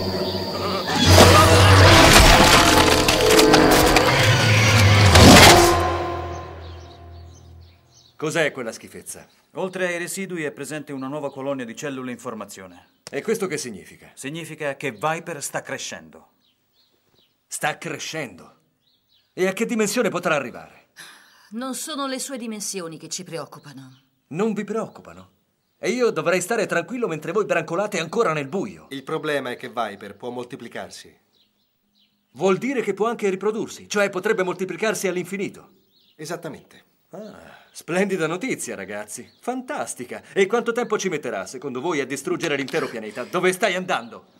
Cos'è quella schifezza? Oltre ai residui è presente una nuova colonia di cellule in formazione. E questo che significa? Significa che Viper sta crescendo. Sta crescendo? E a che dimensione potrà arrivare? Non sono le sue dimensioni che ci preoccupano. Non vi preoccupano? E io dovrei stare tranquillo mentre voi brancolate ancora nel buio. Il problema è che Viper può moltiplicarsi. Vuol dire che può anche riprodursi, cioè potrebbe moltiplicarsi all'infinito. Esattamente. Ah, splendida notizia, ragazzi. Fantastica. E quanto tempo ci metterà, secondo voi, a distruggere l'intero pianeta? Dove stai andando?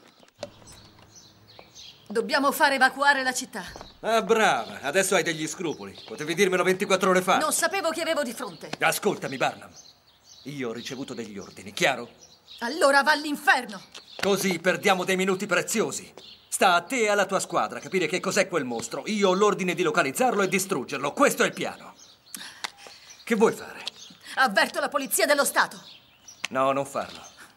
Dobbiamo far evacuare la città. Ah, brava. Adesso hai degli scrupoli. Potevi dirmelo ventiquattro ore fa. Non sapevo chi avevo di fronte. Ascoltami, Barnum. Io ho ricevuto degli ordini, chiaro? Allora va all'inferno. Così perdiamo dei minuti preziosi. Sta a te e alla tua squadra capire che cos'è quel mostro. Io ho l'ordine di localizzarlo e distruggerlo. Questo è il piano. Che vuoi fare? Avverto la polizia dello Stato. No, non farlo.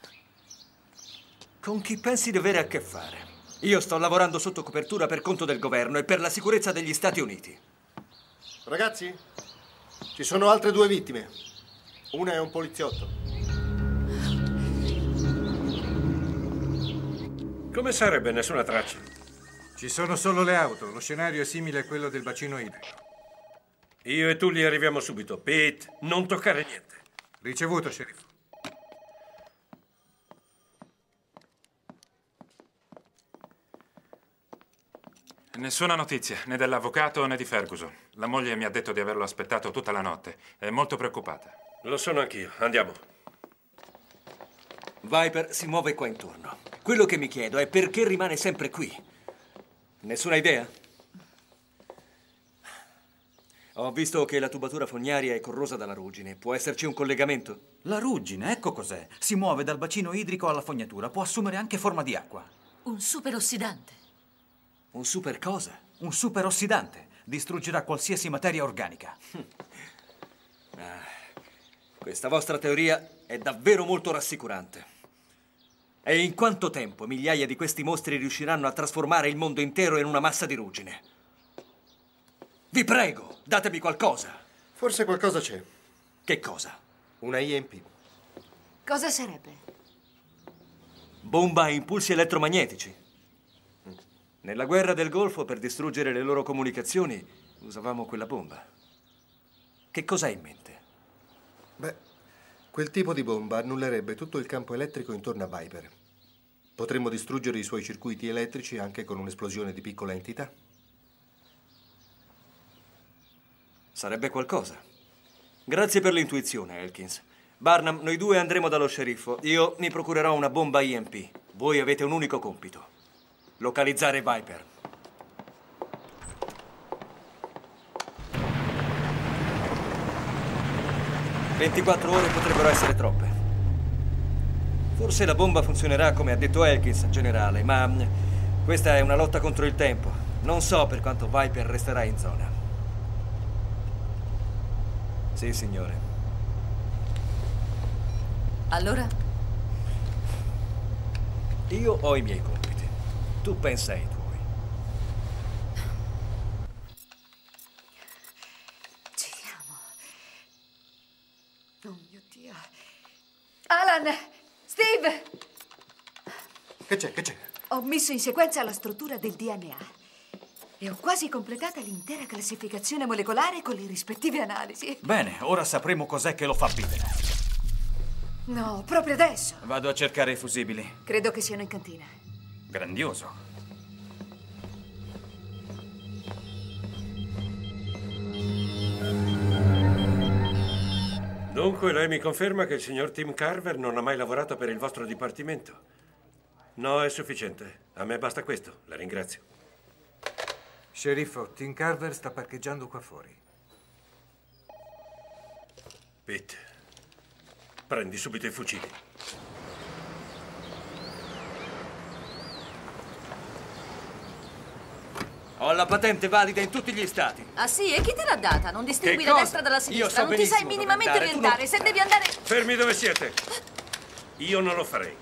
Con chi pensi di avere a che fare? Io sto lavorando sotto copertura per conto del governo e per la sicurezza degli Stati Uniti. Ragazzi, ci sono altre due vittime. Una è un poliziotto. Come sarebbe? Nessuna traccia. Ci sono solo le auto. Lo scenario è simile a quello del bacino idrico. Io e tu li arriviamo subito. Pete, non toccare niente. Ricevuto, sceriffo. Nessuna notizia, né dell'avvocato né di Ferguson. La moglie mi ha detto di averlo aspettato tutta la notte. È molto preoccupata. Lo sono anch'io. Andiamo. Viper si muove qua intorno. Quello che mi chiedo è perché rimane sempre qui. Nessuna idea? Ho visto che la tubatura fognaria è corrosa dalla ruggine. Può esserci un collegamento? La ruggine, ecco cos'è. Si muove dal bacino idrico alla fognatura. Può assumere anche forma di acqua. Un superossidante. Un super cosa? Un superossidante. Distruggerà qualsiasi materia organica. Ah, questa vostra teoria è davvero molto rassicurante. E in quanto tempo migliaia di questi mostri riusciranno a trasformare il mondo intero in una massa di ruggine? Vi prego, datemi qualcosa. Forse qualcosa c'è. Che cosa? Una I M P. Cosa sarebbe? Bomba a impulsi elettromagnetici. Nella guerra del Golfo, per distruggere le loro comunicazioni, usavamo quella bomba. Che cosa hai in mente? Beh, quel tipo di bomba annullerebbe tutto il campo elettrico intorno a Viper. Potremmo distruggere i suoi circuiti elettrici anche con un'esplosione di piccola entità. Sarebbe qualcosa. Grazie per l'intuizione, Elkins. Barnum, noi due andremo dallo sceriffo. Io mi procurerò una bomba I M P. Voi avete un unico compito. Localizzare Viper. ventiquattro ore potrebbero essere troppe. Forse la bomba funzionerà come ha detto Elkins, generale, ma questa è una lotta contro il tempo. Non so per quanto Viper resterà in zona. Sì, signore. Allora? Io ho i miei compiti. Tu pensa ai tuoi. Giriamo. Oh mio Dio. Alan! Steve! Che c'è, che c'è? Ho messo in sequenza la struttura del D N A. E ho quasi completata l'intera classificazione molecolare con le rispettive analisi. Bene, ora sapremo cos'è che lo fa vivere. No, proprio adesso. Vado a cercare i fusibili. Credo che siano in cantina. Grandioso. Dunque lei mi conferma che il signor Tim Carver non ha mai lavorato per il vostro dipartimento? No, è sufficiente. A me basta questo. La ringrazio. Sceriffo, Tim Carver sta parcheggiando qua fuori. Pete, prendi subito i fucili. Ho la patente valida in tutti gli stati. Ah sì? E chi te l'ha data? Non distingui Che la cosa? destra dalla Io sinistra. so Non ti sai benissimo dove minimamente andare, tu orientare. non- Se devi andare... Fermi dove siete. Io non lo farei.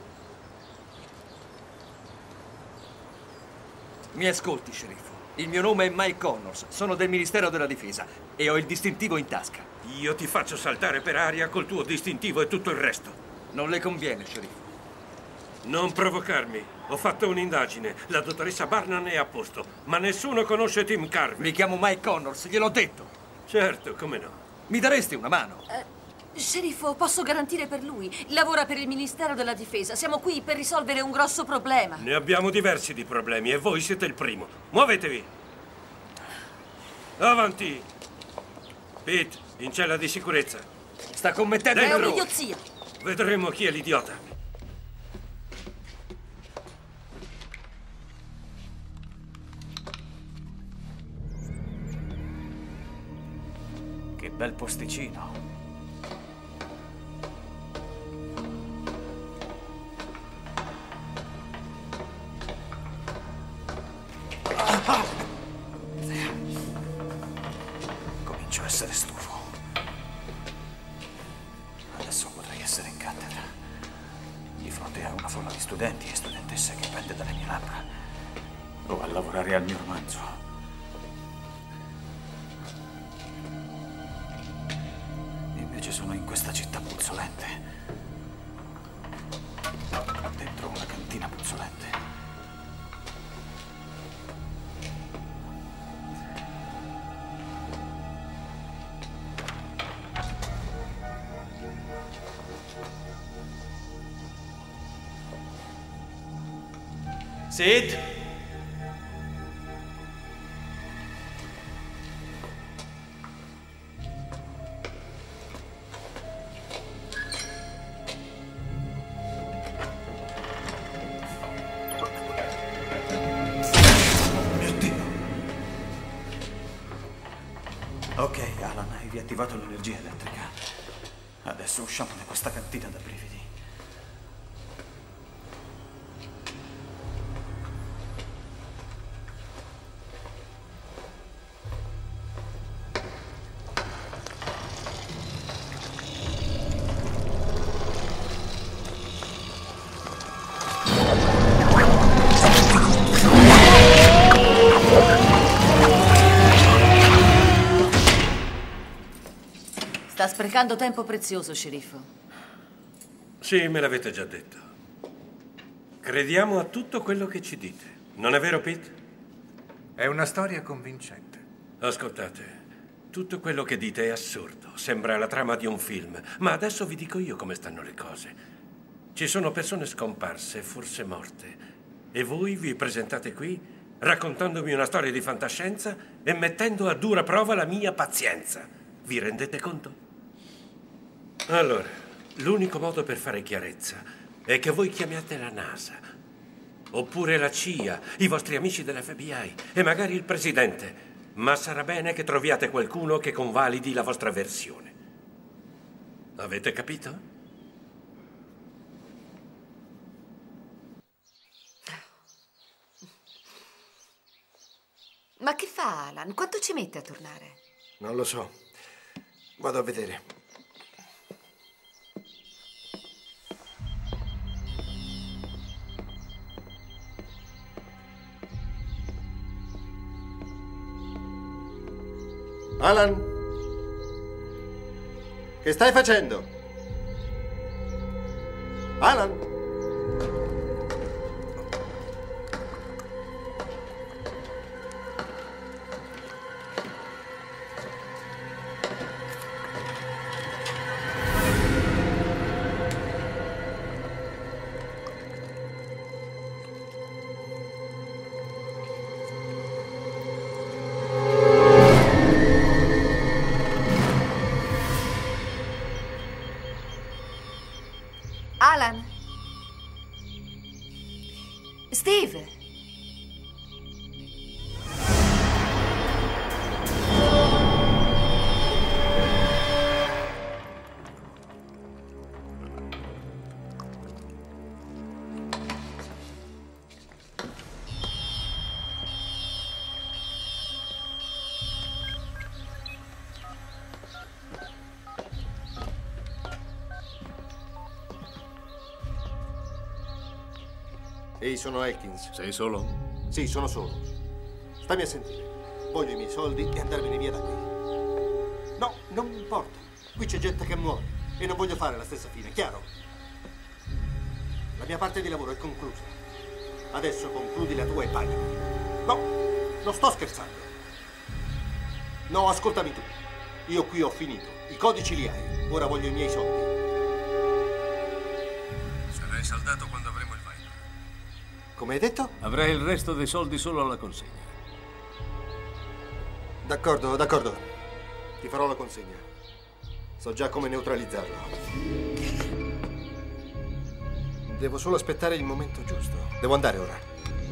Mi ascolti, sceriffo. Il mio nome è Mike Connors. Sono del Ministero della Difesa e ho il distintivo in tasca. Io ti faccio saltare per aria col tuo distintivo e tutto il resto. Non le conviene, sceriffo. Non provocarmi. Ho fatto un'indagine. La dottoressa Barnum è a posto. Ma nessuno conosce Tim Carver. Mi chiamo Mike Connors, gliel'ho detto. Certo, come no. Mi daresti una mano? Eh, sceriffo, posso garantire per lui. Lavora per il Ministero della Difesa. Siamo qui per risolvere un grosso problema. Ne abbiamo diversi di problemi e voi siete il primo. Muovetevi. Avanti. Pete, in cella di sicurezza. Sta commettendo È un errore. un'idiozia. Vedremo chi è l'idiota. Che bel posticino. Comincio a essere stufo. Adesso potrei essere in cattedra, di fronte a una folla di studenti e studentesse che pende dalle mie labbra, o a lavorare al mio romanzo. Invece sono in questa città puzzolente, dentro una cantina puzzolente. Sid? Ok, Alan, hai riattivato l'energia elettrica. Adesso usciamo da questa cantina da brividi. Sta sprecando tempo prezioso, sceriffo. Sì, me l'avete già detto. Crediamo a tutto quello che ci dite. Non è vero, Pete? È una storia convincente. Ascoltate, tutto quello che dite è assurdo. Sembra la trama di un film. Ma adesso vi dico io come stanno le cose. Ci sono persone scomparse, forse morte. E voi vi presentate qui raccontandomi una storia di fantascienza e mettendo a dura prova la mia pazienza. Vi rendete conto? Allora, l'unico modo per fare chiarezza è che voi chiamiate la NASA, oppure la C I A, i vostri amici dell'F B I e magari il presidente. Ma sarà bene che troviate qualcuno che convalidi la vostra versione. Avete capito? Ma che fa Alan? Quanto ci mette a tornare? Non lo so. Vado a vedere. Alan? Che stai facendo? Alan? Alan? Steve? Ehi, sono Elkins. Sei solo? Sì, sono solo. Stammi a sentire. Voglio i miei soldi e andarmene via da qui. No, non mi importa. Qui c'è gente che muore e non voglio fare la stessa fine, chiaro? La mia parte di lavoro è conclusa. Adesso concludi la tua e pagami. No, non sto scherzando. No, ascoltami tu. Io qui ho finito. I codici li hai. Ora voglio i miei soldi. Sarai saldato quando avremo il Viper. Come hai detto? Avrai il resto dei soldi solo alla consegna. D'accordo, d'accordo. Ti farò la consegna. So già come neutralizzarlo. Devo solo aspettare il momento giusto. Devo andare ora.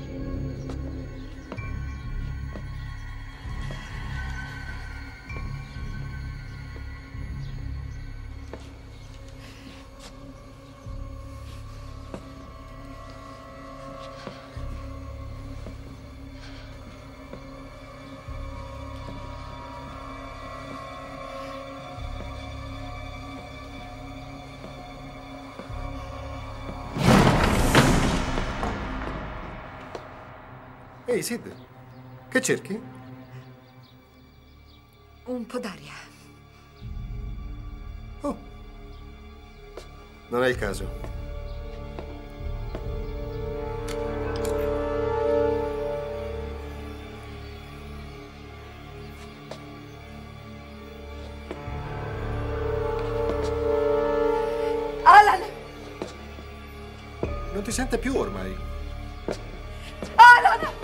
Ehi, Sid, che cerchi? Un po' d'aria. Oh, non è il caso. Alan! Non ti sente più ormai. Alan!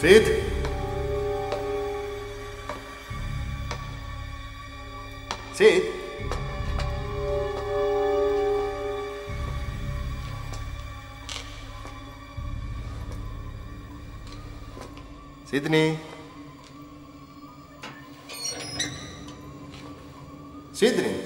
Sid? Sid? Sydney? Sydney?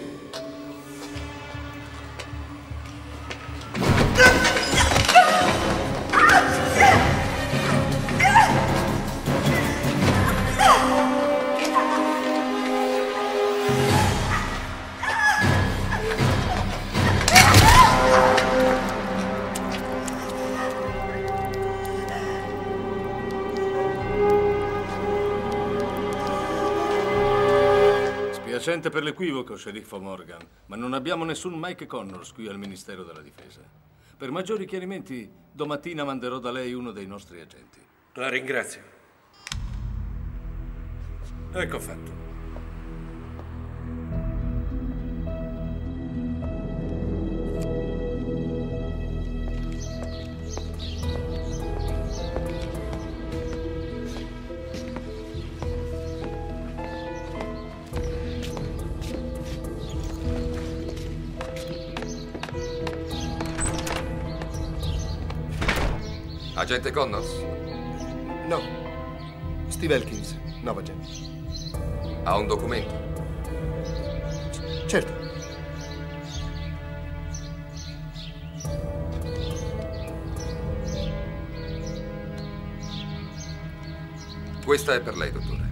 Spiacente per l'equivoco, sceriffo Morgan, ma non abbiamo nessun Mike Connors qui al Ministero della Difesa. Per maggiori chiarimenti, domattina manderò da lei uno dei nostri agenti. La ringrazio. Ecco fatto. Agente Connors? No. Steve Elkins, nuovo agente. Ha un documento? C- certo. Questa è per lei, dottore.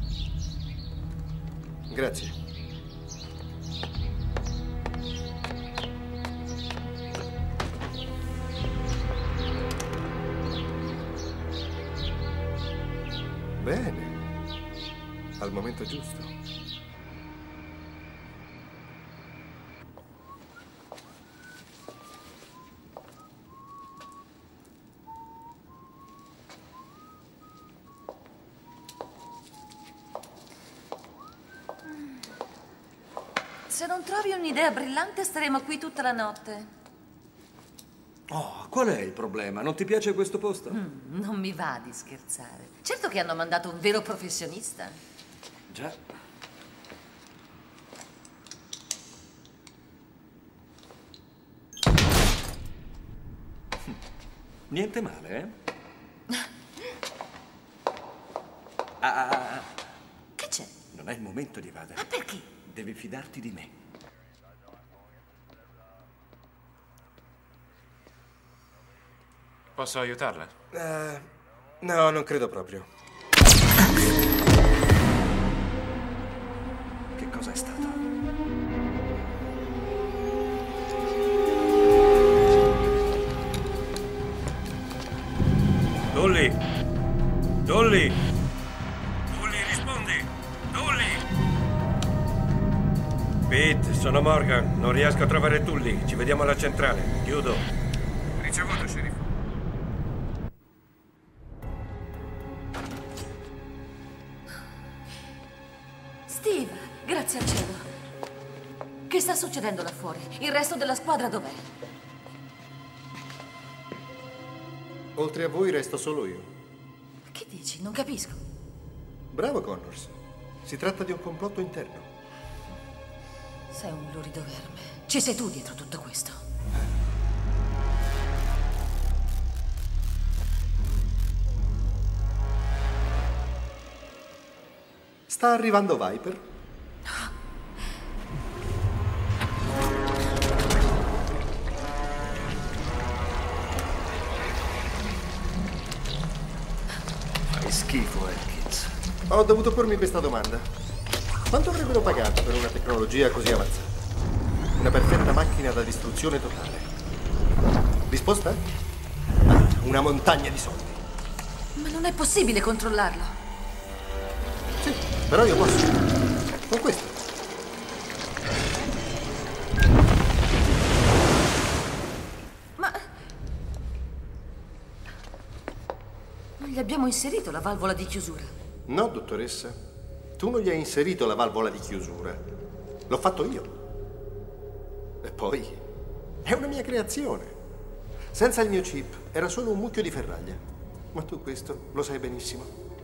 Grazie. Bene. Al momento giusto. Se non trovi un'idea brillante, staremo qui tutta la notte. Oh, qual è il problema? Non ti piace questo posto? Mm, non mi va di scherzare. Certo che hanno mandato un vero professionista. Già. Niente male, eh? Ah, ah, ah. Che c'è? Non è il momento di evadere. Ma perché? Devi fidarti di me. Posso aiutarla? Uh, no, non credo proprio. Che cosa è stato? Dolly! Dolly! Dolly, rispondi! Dolly! Pete, sono Morgan. Non riesco a trovare Tully. Ci vediamo alla centrale. Chiudo. Ricevuto, sceriffo. Steve, grazie al cielo. Che sta succedendo là fuori? Il resto della squadra dov'è? Oltre a voi resto solo io. Che dici? Non capisco. Bravo, Connors. Si tratta di un complotto interno. Sei un lurido verme. Ci sei tu dietro tutto questo. Sta arrivando Viper. Fai schifo, Elkins. Ho dovuto pormi questa domanda. Quanto avrebbero pagato per una tecnologia così avanzata? Una perfetta macchina da distruzione totale. Risposta? Ah, una montagna di soldi. Ma non è possibile controllarlo. Sì, però io posso. Con questo. Ma... non gli abbiamo inserito la valvola di chiusura. No, dottoressa. Tu non gli hai inserito la valvola di chiusura. L'ho fatto io. E poi... è una mia creazione. Senza il mio chip era solo un mucchio di ferraglia. Ma tu questo lo sai benissimo.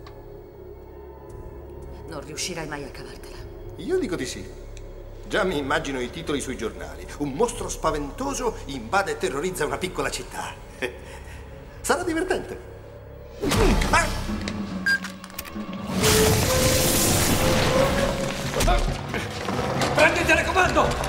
Non riuscirai mai a cavartela. Io dico di sì. Già mi immagino i titoli sui giornali. Un mostro spaventoso invade e terrorizza una piccola città. Sarà divertente. Ah! Prendi il telecomando!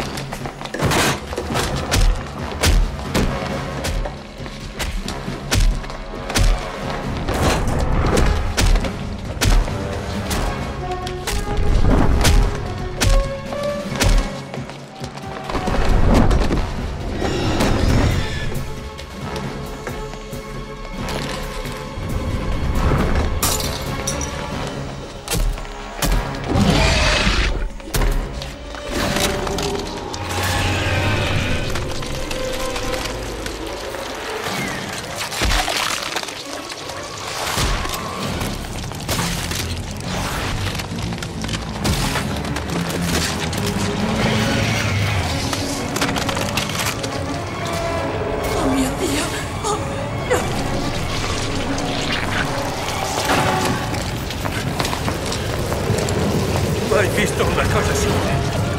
Mai visto una cosa simile?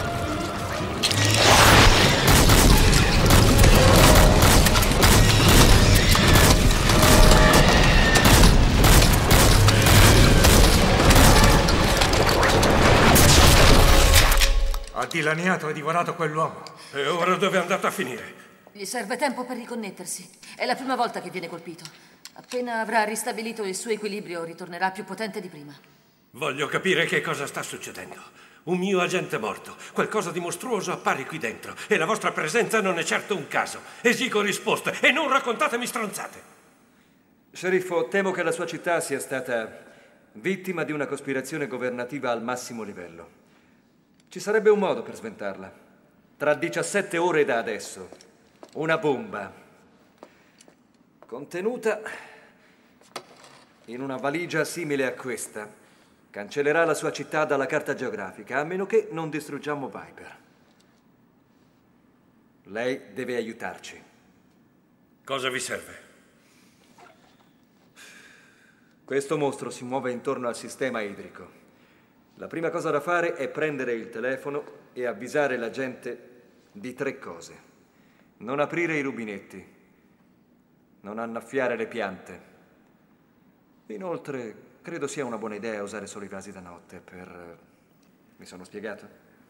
Ha dilaniato e divorato quell'uomo. E ora dove è andato a finire? Gli serve tempo per riconnettersi. È la prima volta che viene colpito. Appena avrà ristabilito il suo equilibrio, ritornerà più potente di prima. Voglio capire che cosa sta succedendo. Un mio agente morto. Qualcosa di mostruoso appare qui dentro. E la vostra presenza non è certo un caso. Esigo risposte e non raccontatemi stronzate. Sceriffo, temo che la sua città sia stata vittima di una cospirazione governativa al massimo livello. Ci sarebbe un modo per sventarla. Tra diciassette ore da adesso, una bomba contenuta in una valigia simile a questa cancellerà la sua città dalla carta geografica, a meno che non distruggiamo Viper. Lei deve aiutarci. Cosa vi serve? Questo mostro si muove intorno al sistema idrico. La prima cosa da fare è prendere il telefono e avvisare la gente di tre cose. Non aprire i rubinetti. Non annaffiare le piante. Inoltre, credo sia una buona idea usare solo i vasi da notte per... Mi sono spiegato?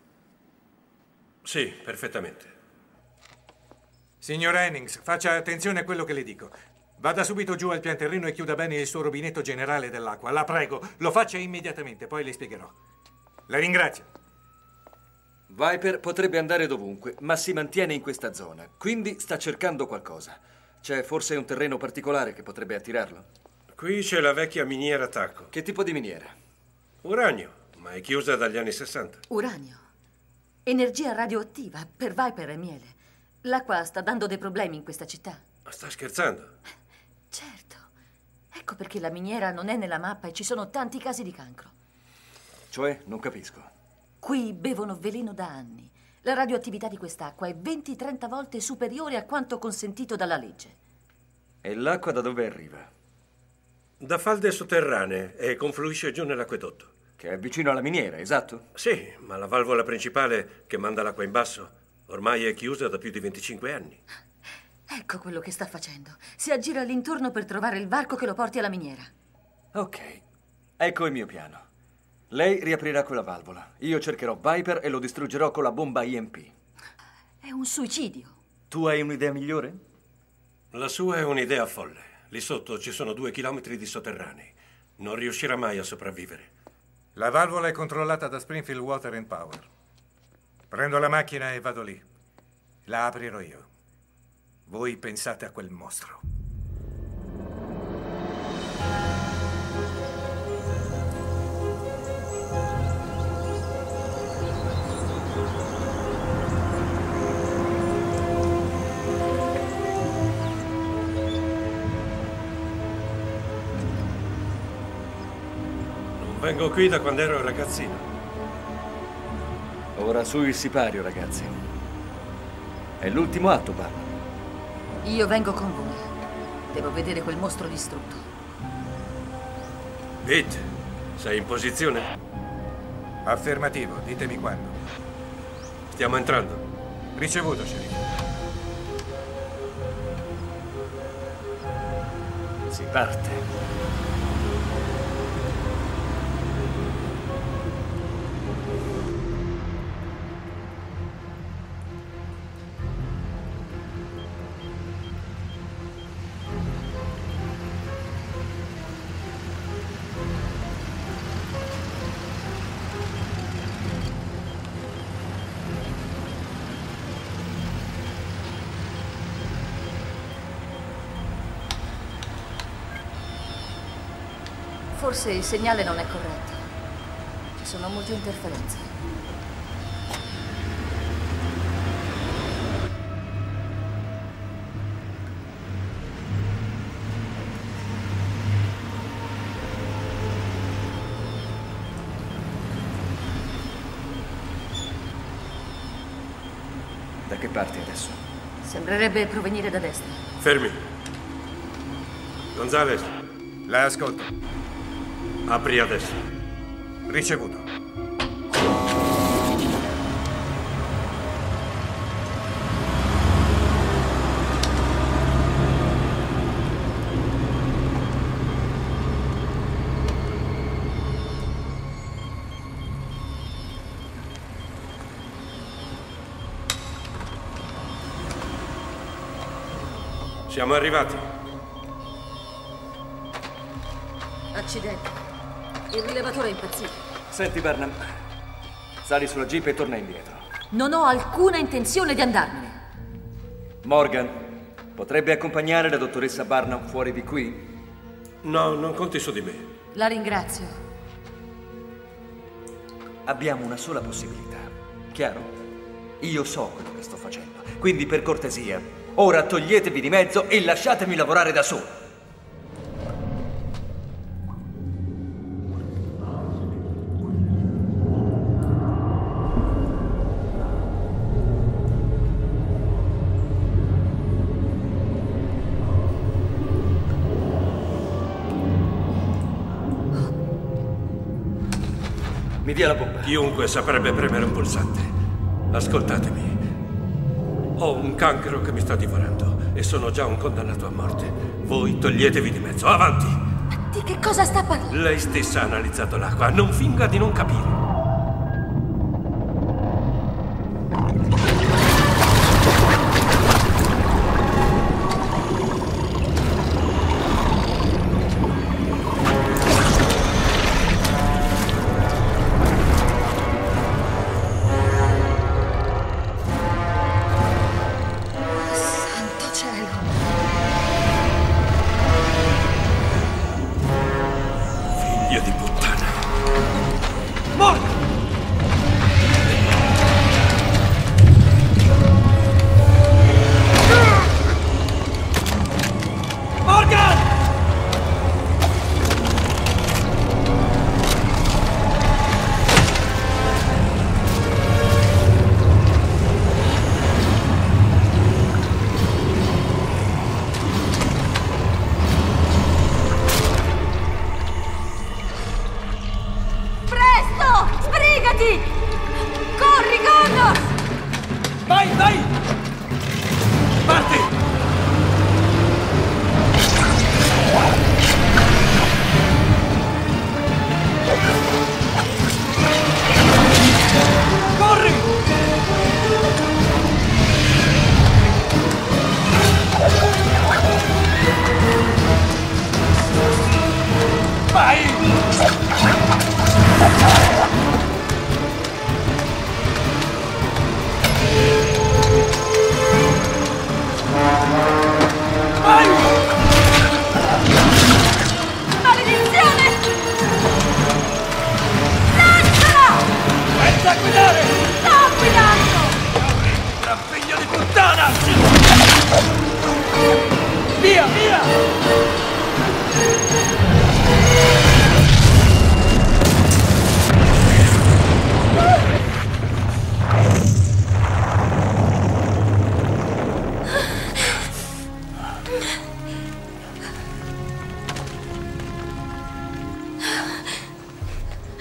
Sì, perfettamente. Signor Hennings, faccia attenzione a quello che le dico. Vada subito giù al pian terreno e chiuda bene il suo rubinetto generale dell'acqua. La prego, lo faccia immediatamente, poi le spiegherò. La ringrazio. Viper potrebbe andare dovunque, ma si mantiene in questa zona, quindi sta cercando qualcosa. C'è forse un terreno particolare che potrebbe attirarlo? Qui c'è la vecchia miniera Tacco. Che tipo di miniera? Uranio, ma è chiusa dagli anni sessanta. Uranio. Energia radioattiva per Viper e miele. L'acqua sta dando dei problemi in questa città. Sta scherzando? Certo. Ecco perché la miniera non è nella mappa e ci sono tanti casi di cancro. Cioè, non capisco. Qui bevono veleno da anni. La radioattività di quest'acqua è venti trenta volte superiore a quanto consentito dalla legge. E l'acqua da dove arriva? Da falde sotterranee e confluisce giù nell'acquedotto. Che è vicino alla miniera, esatto? Sì, ma la valvola principale che manda l'acqua in basso ormai è chiusa da più di venticinque anni. Ecco quello che sta facendo. Si aggira all'intorno per trovare il varco che lo porti alla miniera. Ok, ecco il mio piano. Lei riaprirà quella valvola. Io cercherò Viper e lo distruggerò con la bomba I M P. È un suicidio. Tu hai un'idea migliore? La sua è un'idea folle. Lì sotto ci sono due chilometri di sotterranei. Non riuscirà mai a sopravvivere. La valvola è controllata da Springfield Water and Power. Prendo la macchina e vado lì. La aprirò io. Voi pensate a quel mostro. Non vengo qui da quando ero ragazzino. Ora su il sipario, ragazzi. È l'ultimo atto, Barman. Io vengo con voi. Devo vedere quel mostro distrutto. Pete, sei in posizione? Affermativo, ditemi quando. Stiamo entrando. Ricevuto, sceriffo. Si parte. Forse il segnale non è corretto. Ci sono molte interferenze. Da che parte adesso? Sembrerebbe provenire da destra. Fermi. Gonzales. La ascolto. Apri adesso. Ricevuto. Siamo arrivati. Accidenti. Il rilevatore è impazzito. Senti, Barnum, sali sulla jeep e torna indietro. Non ho alcuna intenzione di andarmene. Morgan, potrebbe accompagnare la dottoressa Barnum fuori di qui? No, non conti su di me. La ringrazio. Abbiamo una sola possibilità, chiaro? Io so quello che sto facendo, quindi per cortesia, ora toglietevi di mezzo e lasciatemi lavorare da solo. Mi dia la bomba. Chiunque saprebbe premere un pulsante. Ascoltatemi. Ho un cancro che mi sta divorando e sono già un condannato a morte. Voi toglietevi di mezzo. Avanti! Di che cosa sta parlando? Lei stessa ha analizzato l'acqua. Non finga di non capire. Morto!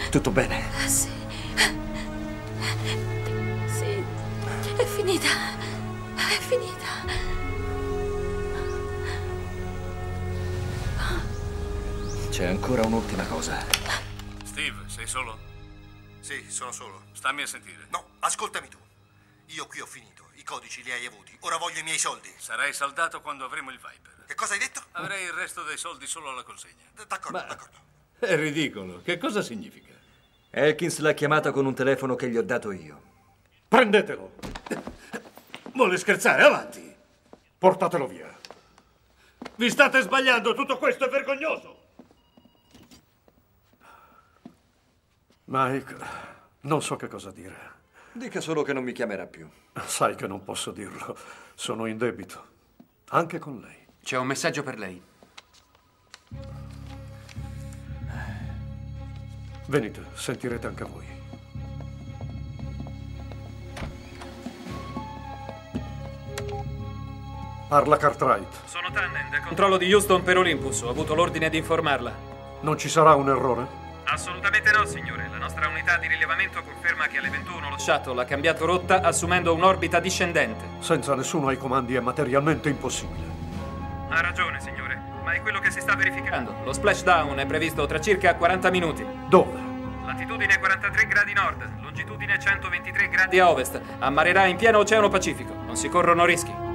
Tutto bene? Sì. Sì, è finita. È finita. C'è ancora un'ultima cosa. Steve, sei solo? Sì, sono solo. Stammi a sentire. No, ascoltami tu. Io qui ho finito. I codici li hai avuti. Ora voglio i miei soldi. Sarai saldato quando avremo il Viper. Che cosa hai detto? Avrei il resto dei soldi solo alla consegna. D'accordo, d'accordo. È ridicolo. Che cosa significa? Elkins l'ha chiamata con un telefono che gli ho dato io. Prendetelo. Vuole scherzare? Avanti. Portatelo via. Vi state sbagliando. Tutto questo è vergognoso. Mike, non so che cosa dire. Dica solo che non mi chiamerà più. Sai che non posso dirlo. Sono in debito. Anche con lei. C'è un messaggio per lei. Venite, sentirete anche voi. Parla Cartwright. Sono Tannen, controllo di Houston per Olympus. Ho avuto l'ordine di informarla. Non ci sarà un errore? Assolutamente no, signore. La nostra unità di rilevamento conferma che alle ventuno lo shuttle ha cambiato rotta assumendo un'orbita discendente. Senza nessuno ai comandi è materialmente impossibile. Ha ragione, signore, ma è quello che si sta verificando. Lo splashdown è previsto tra circa quaranta minuti. Dove? Latitudine quarantatré gradi nord, longitudine centoventitré gradi a ovest. Ammarerà in pieno Oceano Pacifico. Non si corrono rischi.